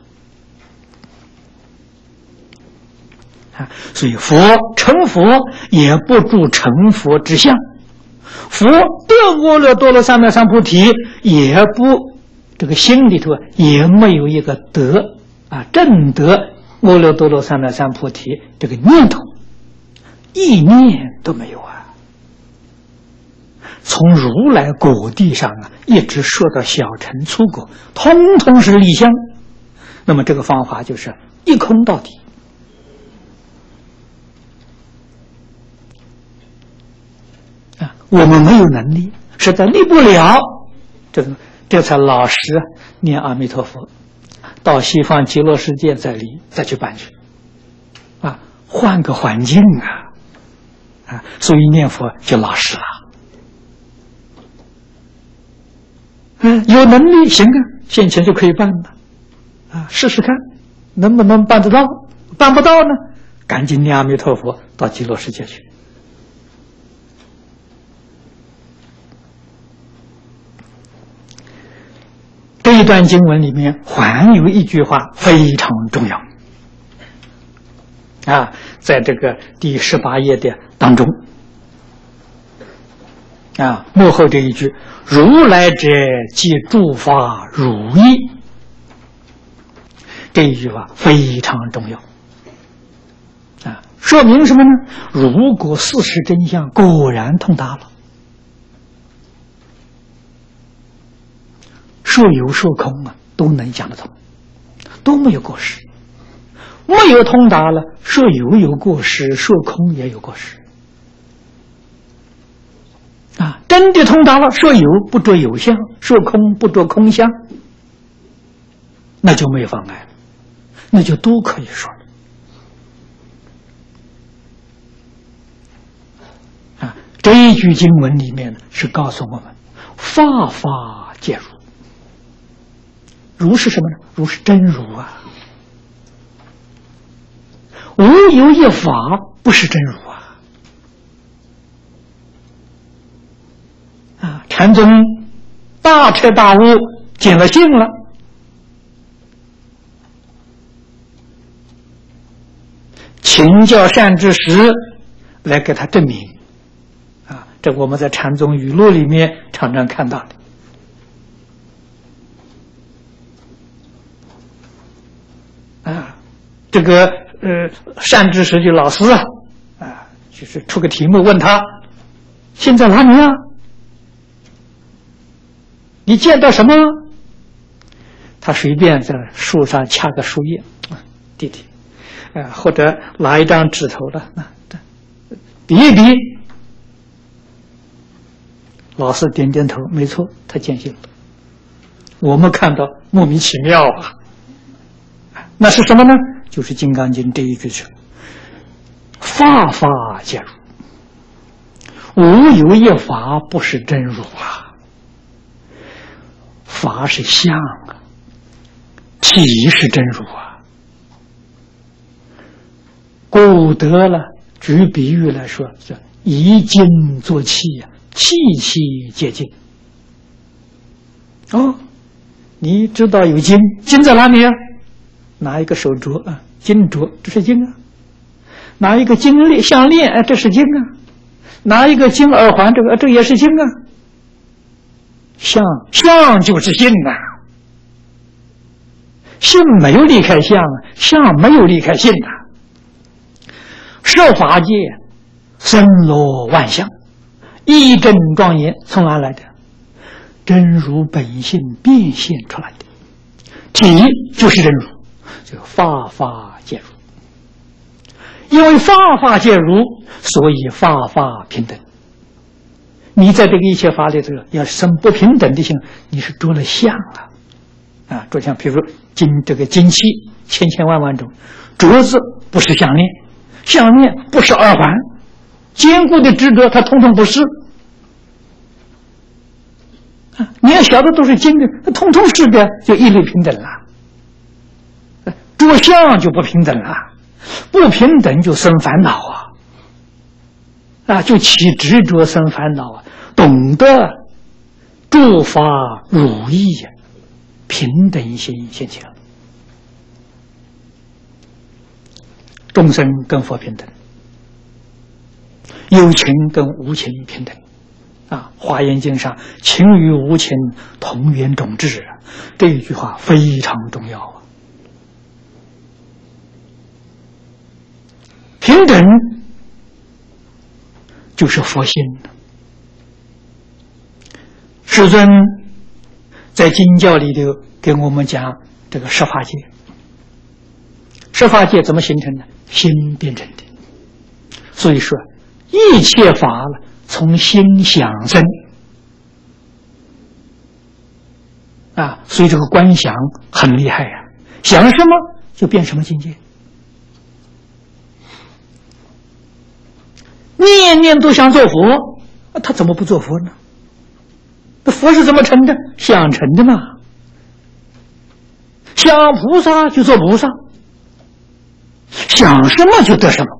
所以佛成佛也不住成佛之相，佛得阿耨多罗三藐三菩提也不这个心里头也没有一个得正得阿耨多罗三藐三菩提这个念头，意念都没有啊。从如来果地上一直说到小乘粗果，通通是离相。那么这个方法就是一空到底。我们没有能力，实在立不了，这才老实念阿弥陀佛，到西方极乐世界再离，再去办去，换个环境所以念佛就老实了。有能力行现前就可以办了，试试看能不能办得到，办不到呢，赶紧念阿弥陀佛到极乐世界去。这一段经文里面还有一句话非常重要在这个第18页的当中幕后这一句如来者即诸法如意，这一句话非常重要说明什么呢？如果事实真相果然通达了，说有说空都能讲得通，都没有过失。没有通达了，说有过失，说空也有过失真的通达了，说有不着有相，说空不着空相，那就没有妨碍了，那就都可以说了这一句经文里面是告诉我们法法皆如。如是什么呢？如是真如无有一法不是真如禅宗大彻大悟，见了性了，请教善知识来给他证明这我们在禅宗语录里面常常看到的这个善知识的老师就是出个题目问他现在哪里你见到什么？他随便在树上掐个树叶滴滴或者拿一张纸头的比一比，老师点点头，没错，他见性了。我们看到莫名其妙那是什么呢？就是《金刚经》这一句是法法皆如，无有一法不是真如法是相体是真如故得了举比喻来说，是以精作气气气皆精你知道有精，精在哪里拿一个手镯金镯，这是精拿一个金项链这是精拿一个金耳环，这也是精相就是性性没有离开相相没有离开性设法界森罗万象，一真庄严，从哪来的？真如本性变现出来的，体就是真如，就法法皆如。因为法法皆如，所以法法平等。你在这个一切法里头要生不平等的心，你是着了相着相。比如这个金器千千万万种，镯子不是项链，项链不是耳环，坚固的执着它通通不是你要晓得都是金的，通通是的，就一律平等了。着相就不平等了，不平等就生烦恼就起执着生烦恼啊，懂得诸法如意呀，平等心现前，众生跟佛平等，有情跟无情平等。华严经上情与无情同源种质啊，这一句话非常重要啊。平等就是佛心。世尊在经教里头给我们讲这个十法界，十法界怎么形成的？心变成的。所以说一切法了从心想生所以这个观想很厉害呀，想什么就变什么境界，念念都想做佛，他怎么不做佛呢？那佛是怎么成的？想成的嘛。想菩萨就做菩萨，想什么就得什么。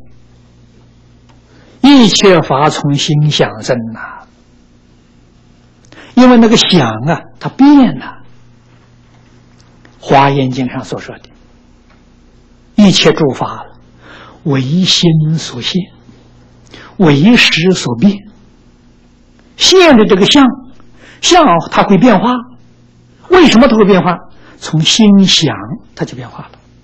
一切法从心想生因为那个想它变了。华严经上所说的一切诸法为心所现，为识所变。现的这个相它会变化，为什么它会变化？从心想它就变化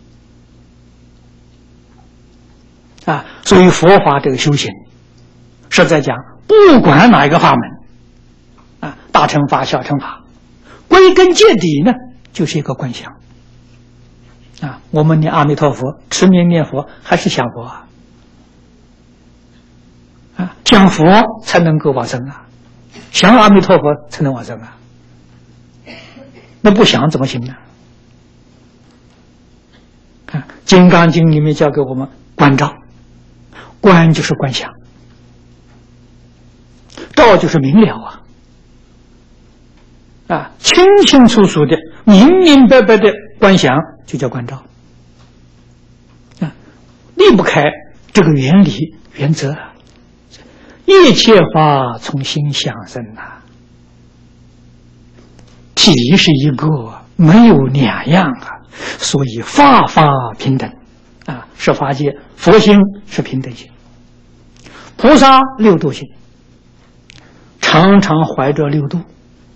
了所以佛法这个修行是在讲不管哪一个法门大乘法小乘法，归根结底呢就是一个观想我们念阿弥陀佛，持名念佛还是想佛想佛才能够往生想阿弥陀佛才能往生那不想怎么行呢？金刚经里面教给我们观照，观就是观想，照就是明了清清楚楚的明明白白的观想就叫观照离不开这个原理原则一切法从心想生体是一个，没有两样所以法法平等十法界佛心是平等心，菩萨六度心，常常怀着六度，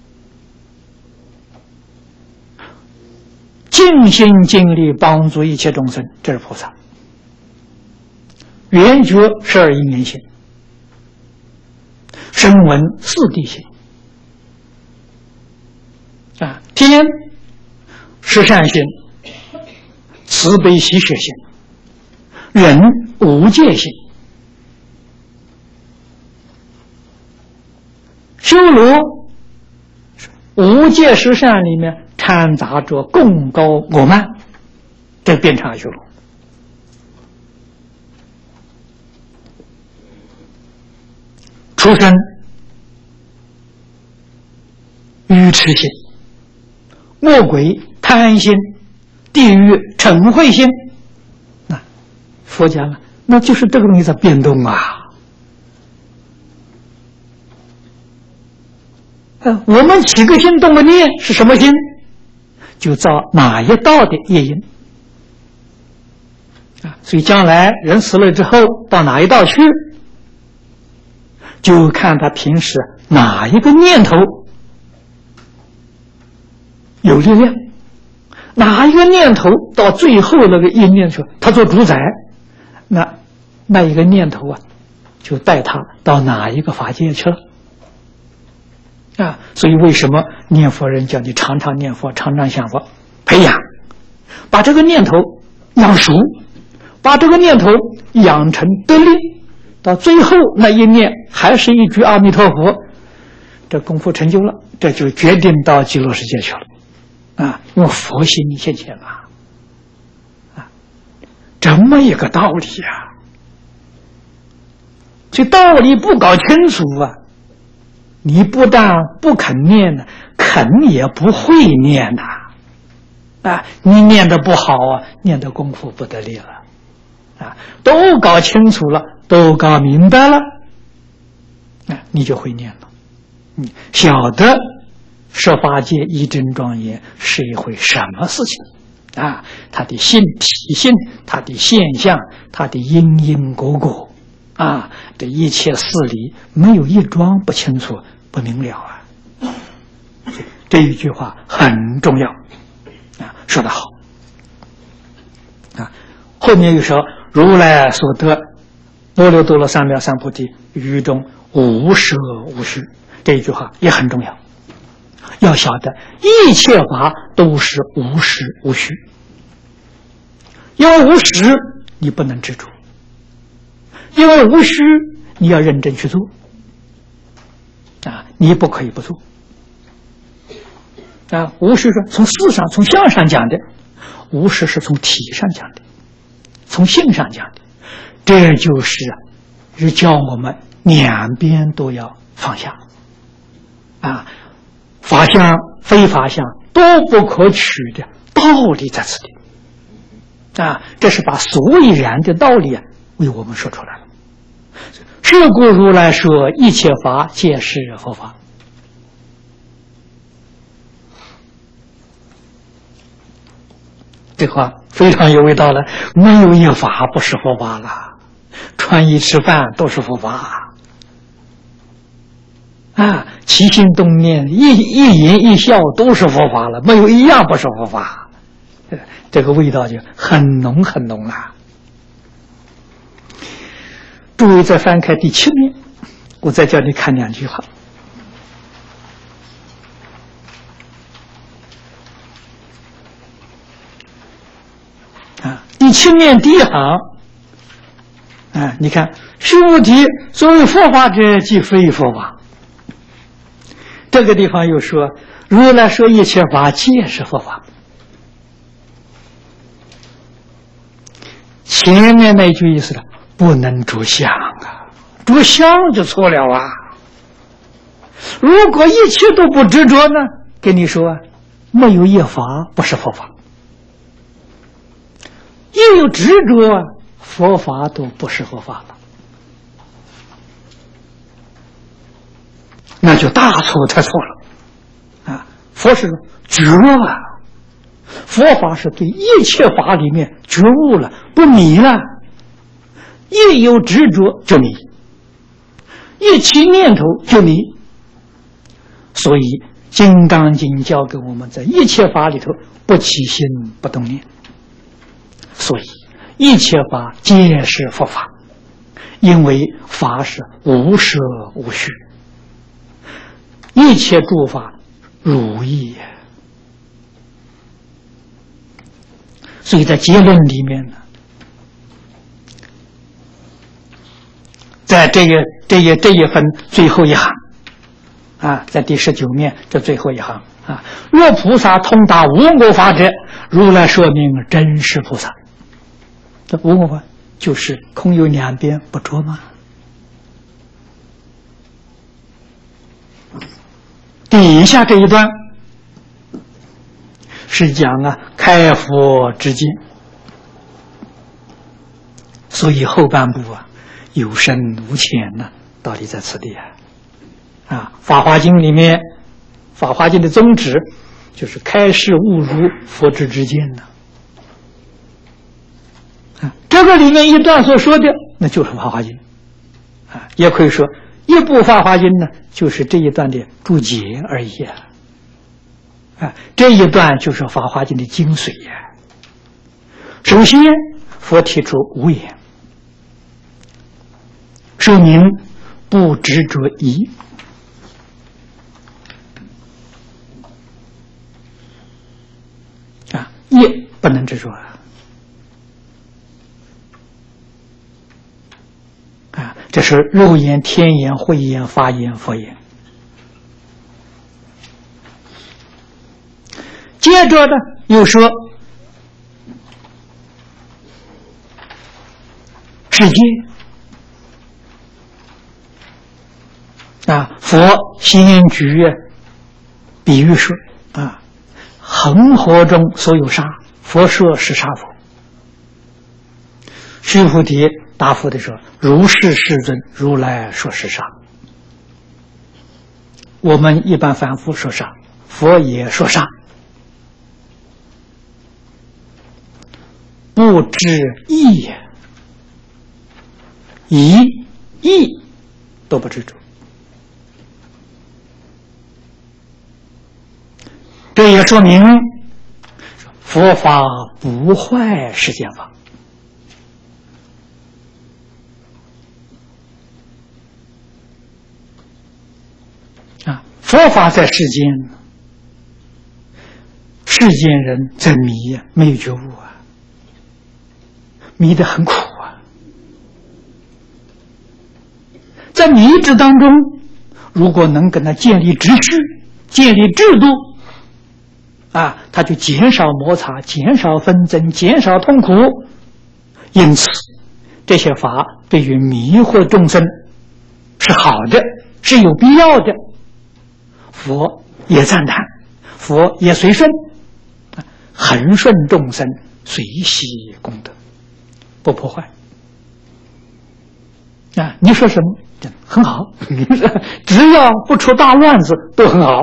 尽心尽力帮助一切众生，这是菩萨。圆觉12因缘心，声闻4谛心天是善心，慈悲喜舍心，人无戒心，修罗无戒十善里面掺杂着贡高我慢，这变成修罗。畜生愚痴心，恶鬼贪心，地狱嗔恚心。那佛讲了，那就是这个东西在变动我们起个心动个念是什么心，就造哪一道的业因所以将来人死了之后到哪一道去，就看他平时哪一个念头有力量，哪一个念头到最后那个一念处他做主宰，那一个念头就带他到哪一个法界去了所以为什么念佛人叫你常常念佛，常常想佛，培养，把这个念头养熟，把这个念头养成得力，到最后那一念还是一句阿弥陀佛，这功夫成就了，这就决定到极乐世界去了因为佛心现前这么一个道理这道理不搞清楚你不但不肯念呢，肯也不会念你念得不好念得功夫不得力了都搞清楚了，都搞明白了你就会念了。晓得十法界一真庄严是一回什么事情啊？它的性体性，它的现象，它的因因果果啊，这一切事理没有一桩不清楚不明了啊。这一句话很重要啊，说得好啊。后面又说如来所得阿耨多罗三藐三菩提于中无舍无虚，这一句话也很重要。要晓得一切法都是无实无虚，因为无实你不能执着，因为无虚你要认真去做啊，你不可以不做啊。无实是从事上从相上讲的，无实是从体上讲的，从性上讲的。这就是教我们两边都要放下啊，法相非法相都不可取的道理在此地啊，这是把所以然的道理为我们说出来了。是故如来说一切法皆是佛法。这话非常有味道了，没有一法不是佛法了，穿衣吃饭都是佛法啊，起心动念一言一笑都是佛法了，没有一样不是佛法，这个味道就很浓很浓了。诸位再翻开第7面，我再叫你看2句话。第7面第1行你看须菩提，所谓佛法者即非佛法。这个地方又说如来说一切法皆是佛法。前面那句意思了，不能着相啊，着相就错了啊。如果一切都不执着呢，跟你说没有一法不是佛法，一有执着佛法都不是佛法了，那就大错特错了啊！佛是觉啊，佛法是对一切法里面觉悟了，不迷了。一有执着就迷，一起念头就迷。所以《金刚经》教给我们在一切法里头不起心不动念，所以一切法皆是佛法，因为法是无舍无虚，一切诸法如意。所以在结论里面呢，在这一分最后一行在第19面这最后一行若菩萨通达无我法者，如来说明真实菩萨。这无我法就是空有两边不着吗？底下这一段是讲开佛之见，所以后半部有深无浅呢，道理在此地法华经里面，法华经的宗旨就是开示悟入佛之之见呢。这个里面一段所说的，那就是法华经也可以说一部法华经呢，就是这一段的注解而已这一段就是法华经的精髓首先佛提出无言，说明不执着一，一不能执着这是肉眼、天眼、慧眼、法眼、佛眼。接着呢，又说世界佛先举比喻说恒河中所有沙，佛说是沙佛。须菩提答复的说：如是世尊，如来说是沙。 我们一般凡夫说杀，佛也说杀，不知义，义都不执着。这也说明佛法不坏世间法。佛法在世间，世间人在迷呀，没有觉悟啊，迷得很苦啊。在迷之当中，如果能跟他建立秩序、建立制度，他就减少摩擦、减少纷争、减少痛苦。因此，这些法对于迷惑众生是好的，是有必要的。佛也赞叹，佛也随顺，恒顺众生，随喜功德，不破坏。你说什么？很好，只要不出大乱子都很好。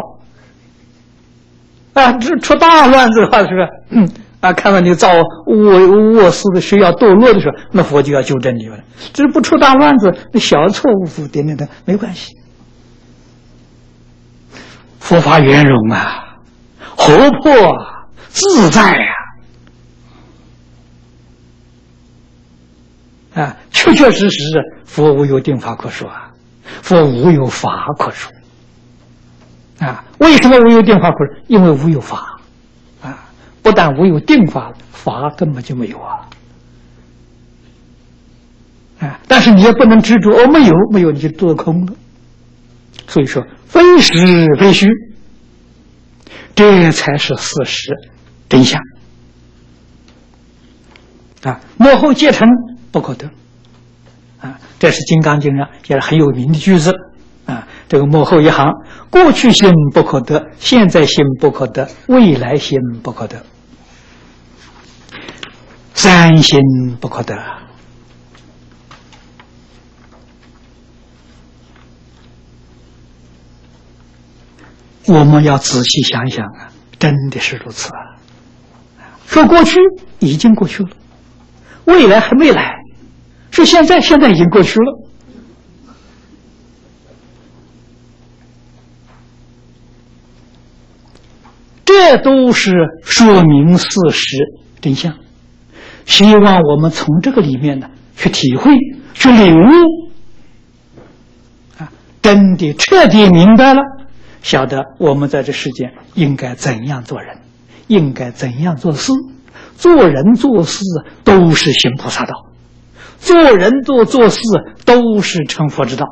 这出大乱子的话，是不是？看到你造卧私的需要堕落的时候，那佛就要纠正你了。只是不出大乱子，那小错误点点的没关系。佛法圆融活泼自在确确实实佛无有定法可说佛无有法可说为什么无有定法可说？因为无有法不但无有定法，法根本就没有但是你也不能执着没有你就做空了。所以说非实非虚，这才是事实真相幕后皆成不可得这是《金刚经》上也是很有名的句子这个幕后一行，过去心不可得，现在心不可得，未来心不可得，三心不可得。我们要仔细想想真的是如此说过去已经过去了，未来还没来，说现在已经过去了。这都是说明事实真相，希望我们从这个里面呢去体会、去领悟真的彻底明白了，晓得我们在这世间应该怎样做人，应该怎样做事。做人做事都是行菩萨道，做人做事都是成佛之道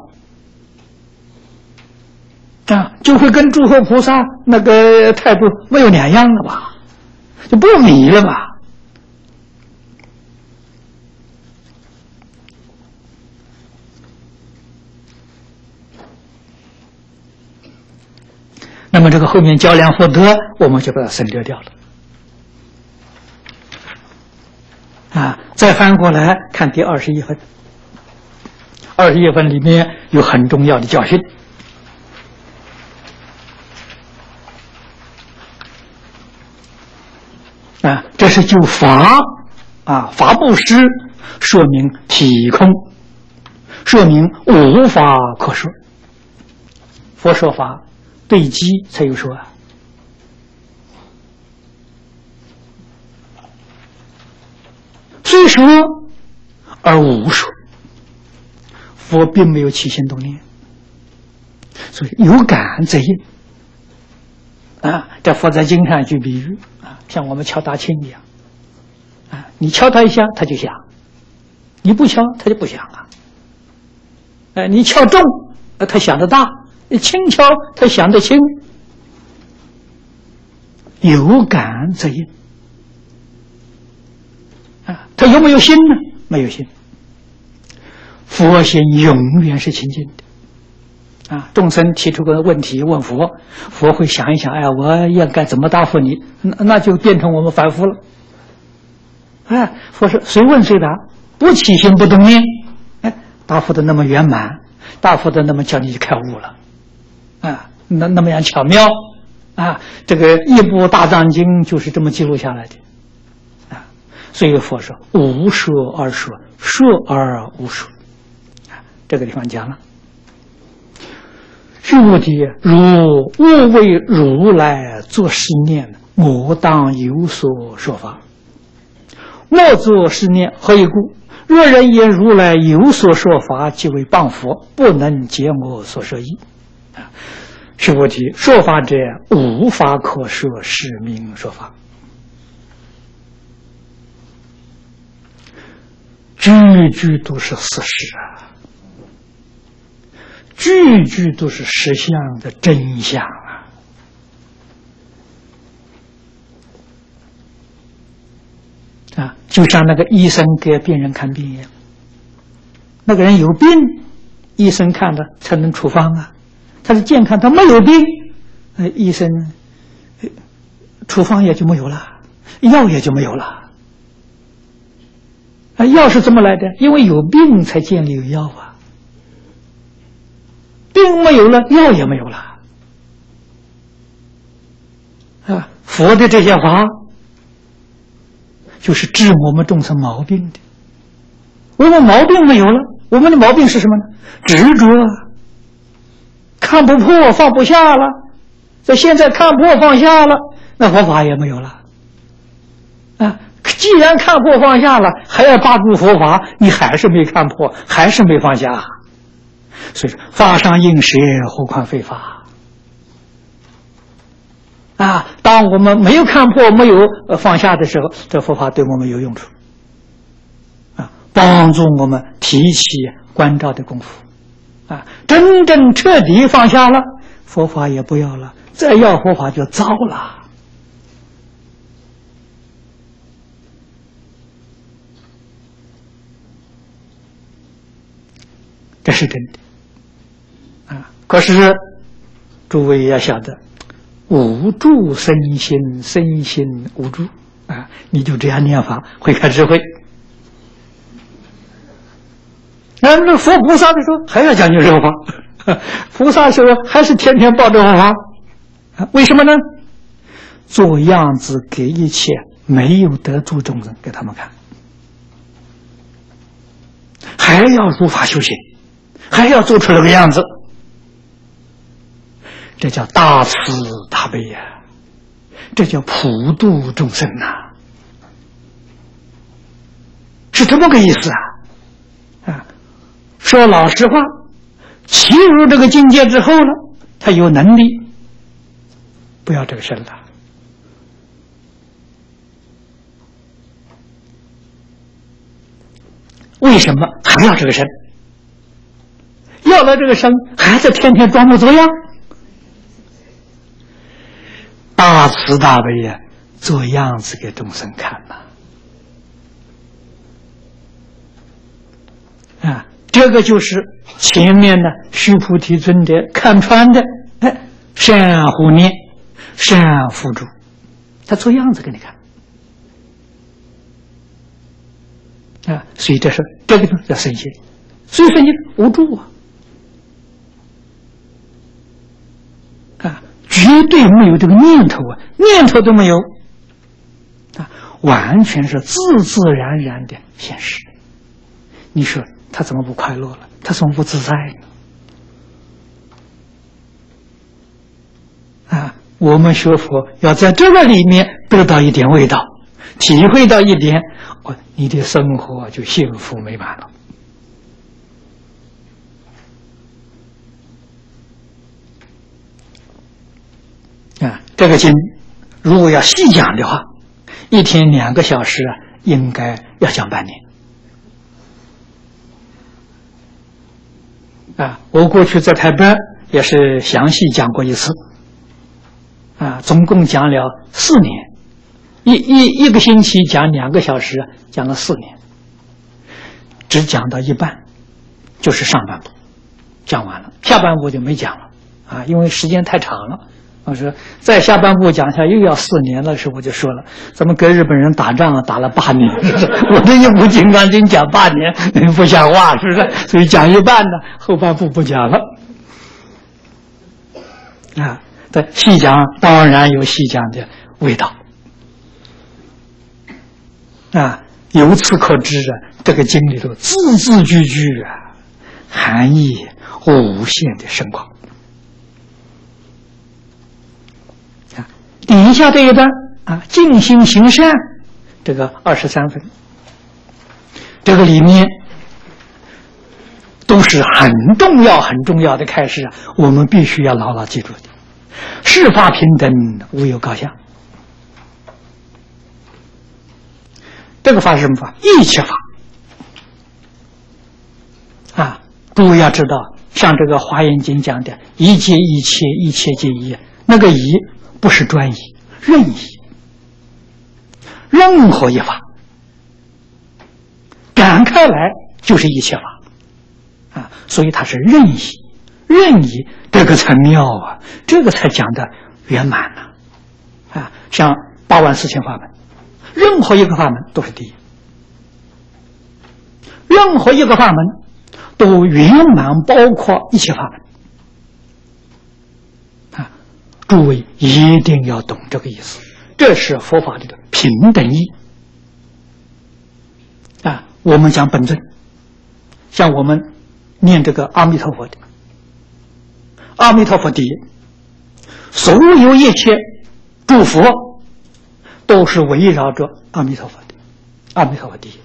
就会跟诸佛菩萨那个态度没有两样了吧，就不迷了吧。那么这个后面较量福德，我们就把它省略掉了再翻过来看第21分，21分里面有很重要的教训这是就法法布施说明体空，说明无法可说。佛说法对机才有说虽说而无说，佛并没有起心动念，所以有感则应这佛在经上举比喻像我们敲大磬一样你敲它一下它就响，你不敲它就不响你敲重它响得大，轻敲它响得轻，有感则应他有没有心呢？没有心。佛心永远是清净的众生提出个问题问佛，佛会想一想，我应该怎么答复你，那就变成我们凡夫了佛说谁问谁答，不起心不动念答复的那么圆满，答复的那么叫你开悟了那么样巧妙啊！这个《一部大藏经》就是这么记录下来的啊。所以佛说无说而说，说而无说啊。这个地方讲了，须菩提，如我为如来作是念，我当有所说法。莫作是念，何以故？若人言如来有所说法，即为谤佛，不能解我所说义。须菩提，说法者，无法可说，是名说法。句句都是事实啊，句句都是实相的真相啊！就像那个医生给病人看病一样，那个人有病，医生看了才能处方啊。他是健康，他没有病，医生处方也就没有了，药也就没有了。药是怎么来的？因为有病才建立有药啊。病没有了，药也没有了。啊，佛的这些法就是治我们众生毛病的。我们毛病没有了，我们的毛病是什么呢？执着啊，看不破放不下了。现在看破放下了，那佛法也没有了啊。既然看破放下了，还要抓住佛法，你还是没看破，还是没放下。所以说法上应舍，何况非法啊！当我们没有看破，没有放下的时候，这佛法对我们有用处啊，帮助我们提起关照的功夫啊。真正彻底放下了，佛法也不要了，再要佛法就糟了。这是真的啊！可是诸位要晓得，无助身心，身心无助啊！你就这样念法，会开智慧。那佛菩萨的时候还要讲究这个法，菩萨时候还是天天抱着佛法，为什么呢？做样子给一切没有得度众生给他们看，还要如法修行。还要做出这个样子，这叫大慈大悲呀，这叫普度众生呐，是这么个意思啊！说老实话，契入这个境界之后了，他有能力不要这个身了。为什么还要这个身？要了这个身，还是天天装模作样，大慈大悲呀，做样子给众生看呐！啊，这个就是前面的须菩提尊者看穿的，善护念，善辅助，他做样子给你看啊！所以这个叫身心，所以身心无助啊！绝对没有这个念头啊，念头都没有啊，完全是自自然然的现实。你说他怎么不快乐了？他怎么不自在呢？啊，我们学佛要在这个里面得到一点味道，体会到一点，你的生活就幸福美满了。啊，这个经如果要细讲的话，一天2个小时应该要讲半年。啊，我过去在台北也是详细讲过一次。啊，总共讲了4年，一个星期讲2个小时，讲了4年，只讲到一半，就是上半部讲完了，下半部就没讲了。啊，因为时间太长了。我说再下半部讲下又要4年了时，我就说了，咱们跟日本人打仗打了8年，是不是？我的一部《金刚经》讲8年，不像话，是不是？所以讲一半呢，后半部不讲了。 啊，这细讲当然有细讲的味道啊。由此可知啊，这个经里头字字句句啊，含义无限的深广啊。底下这一段啊，尽心行善，这个23分，这个里面都是很重要、很重要的开示啊，我们必须要牢牢记住的。世法平等，无有高下。这个法是什么法？一切法啊！诸位要知道，像这个《华严经》讲的“一切一切，一切皆一”，那个“一”不是专一，任意，任何一法展开来就是一切法啊！所以它是任意，任意这个才妙啊，这个才讲的圆满呢啊！像84000法门。任何一个法门都是第一，任何一个法门都圆满包括一切法门啊！诸位一定要懂这个意思，这是佛法里的平等义啊！我们讲本尊，像我们念这个阿弥陀佛的，阿弥陀佛第一，所有一切诸佛都是围绕着阿弥陀佛的，阿弥陀佛第一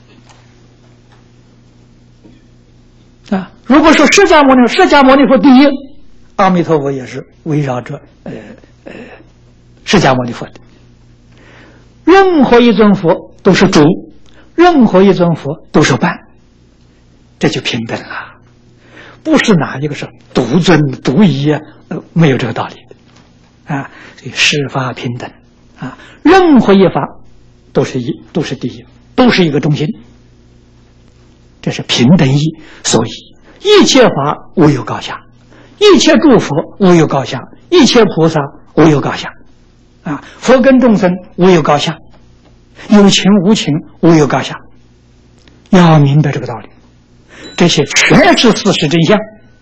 啊！如果说释迦牟尼佛第一，阿弥陀佛也是围绕着释迦牟尼佛的。任何一尊佛都是主，任何一尊佛都是伴，这就平等了，不是哪一个是独尊独一啊，没有这个道理啊！所以世法平等。啊，任何一法都是第一，都是一个中心，这是平等义。所以一切法无有高下，一切诸佛无有高下，一切菩萨无有高下啊！佛跟众生无有高下，有情无情无有高下，要明白这个道理，这些全是事实真相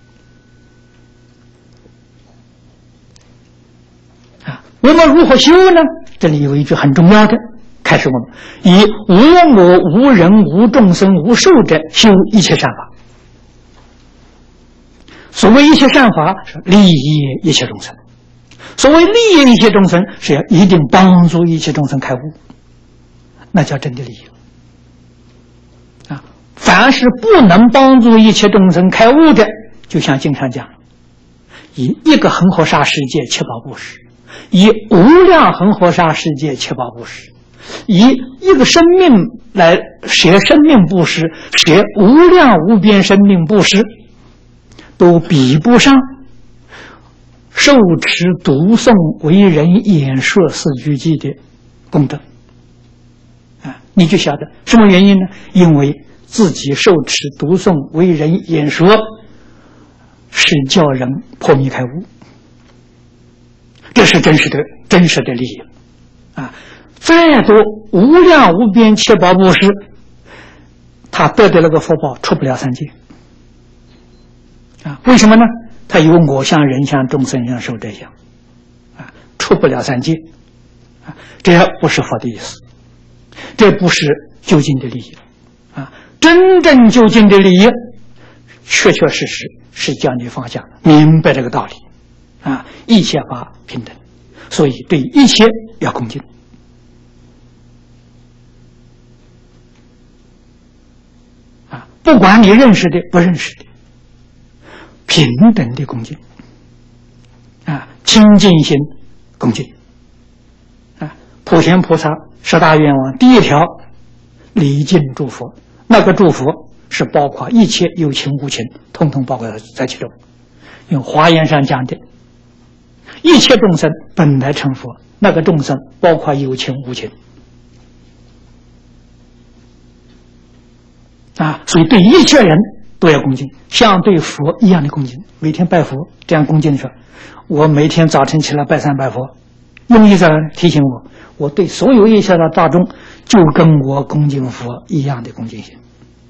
啊！我们如何修呢？这里有一句很重要的，开始我们以无我、无人、无众生、无寿者修一切善法。所谓一切善法，是利益一切众生。所谓利益一切众生，是要一定帮助一切众生开悟，那叫真的利益啊！凡是不能帮助一切众生开悟的，就像经上讲，以一个恒河沙世界七宝布施，以无量恒河沙世界七宝布施，以一个生命来舍生命布施，舍无量无边生命布施，都比不上受持读诵为人演说四句偈的功德啊！你就晓得什么原因呢？因为自己受持读诵为人演说，是叫人破迷开悟，这是真实的利益啊！再多无量无边七宝布施，他得的那个福报出不了三界啊！为什么呢？他有我相、人相、众生相、寿者相啊，出不了三界啊！这不是佛的意思，这不是究竟的利益啊！真正究竟的利益，确确实实是叫你放下，明白这个道理啊！一切法平等，所以对一切要恭敬啊！不管你认识的不认识的，平等的恭敬啊，清净心恭敬啊！普贤菩萨十大愿望第一条，礼敬诸佛，那个诸佛是包括一切有情无情，统统包括在其中。用华严上讲的，一切众生本来成佛，那个众生包括有情无情啊，所以对一切人都要恭敬，像对佛一样的恭敬。每天拜佛这样恭敬的时候，我每天早晨起来拜三拜佛，用意在提醒我对所有一切的大众就跟我恭敬佛一样的恭敬心。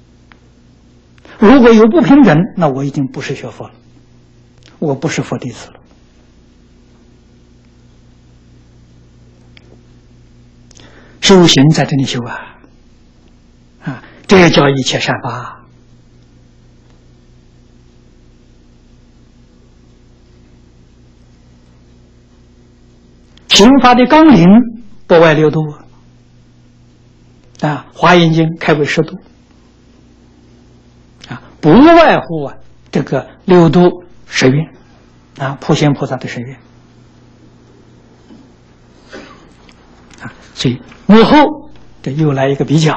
如果有不平等，那我已经不是学佛了，我不是佛弟子了修行在这里修这叫一切善法。行法的纲领不外6度华严经开为10度不外乎这个6度10愿普贤菩萨的10愿所以幕后这又来一个比较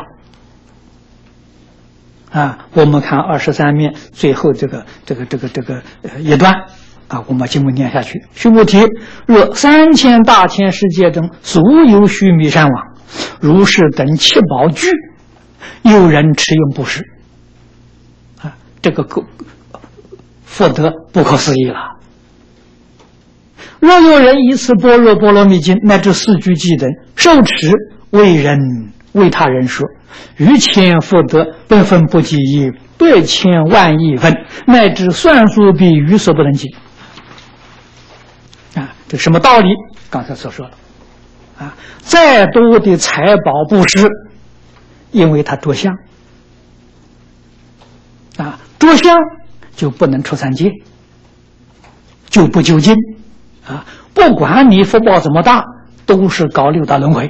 我们看23面最后这个一段我们把经文念下去。须菩提，若3000大千世界中所有须弥山王，如是等7宝具，有人持用布施这个福德不可思议了。若有人以此般若波罗蜜经乃至4句偈等受持为他人说，于千福德百分不及亿100千万亿分，乃至算数比喻所不能及这什么道理？刚才所说的再多的财宝布施，因为它着相着相就不能出三界，就不究竟不管你福报怎么大，都是搞6道轮回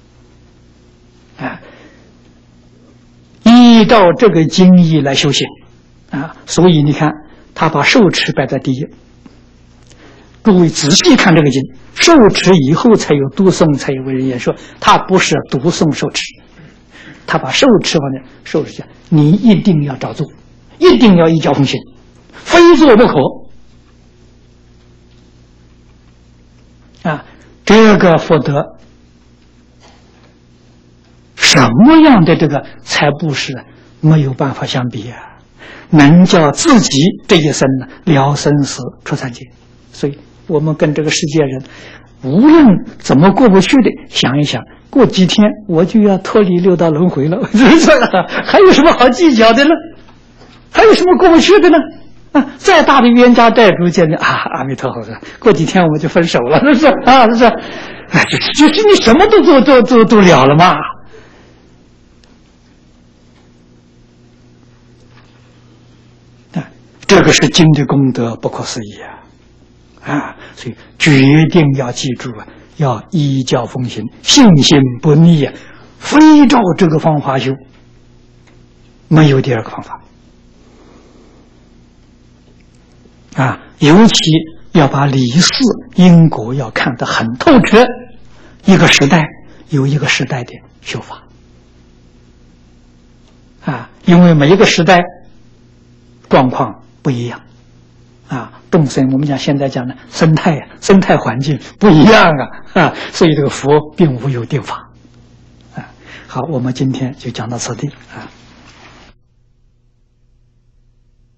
依照这个经义来修行所以你看他把受持摆在第一。诸位仔细看这个经，受持以后才有读诵，才有为人演说，他不是读诵受持，他把受持方面受持讲，你一定要照做，一定要依教奉行，非做不可这个福德什么样的这个财布施没有办法相比能叫自己这一生了生死出三界。所以我们跟这个世界人无论怎么过不去的，想一想过几天我就要脱离6道轮回了，还有什么好计较的呢？还有什么过不去的呢？再大的冤家债主见面阿弥陀佛，过几天我们就分手了，是就是你什么都做了了嘛。这个是经的功德不可思议所以决定要记住要依教奉行，信心不逆非照这个方法修，没有第二个方法尤其要把理事因果要看得很透彻，一个时代有一个时代的修法因为每一个时代状况不一样众生我们讲现在讲的生态环境不一样所以这个佛并无有定法好，我们今天就讲到此地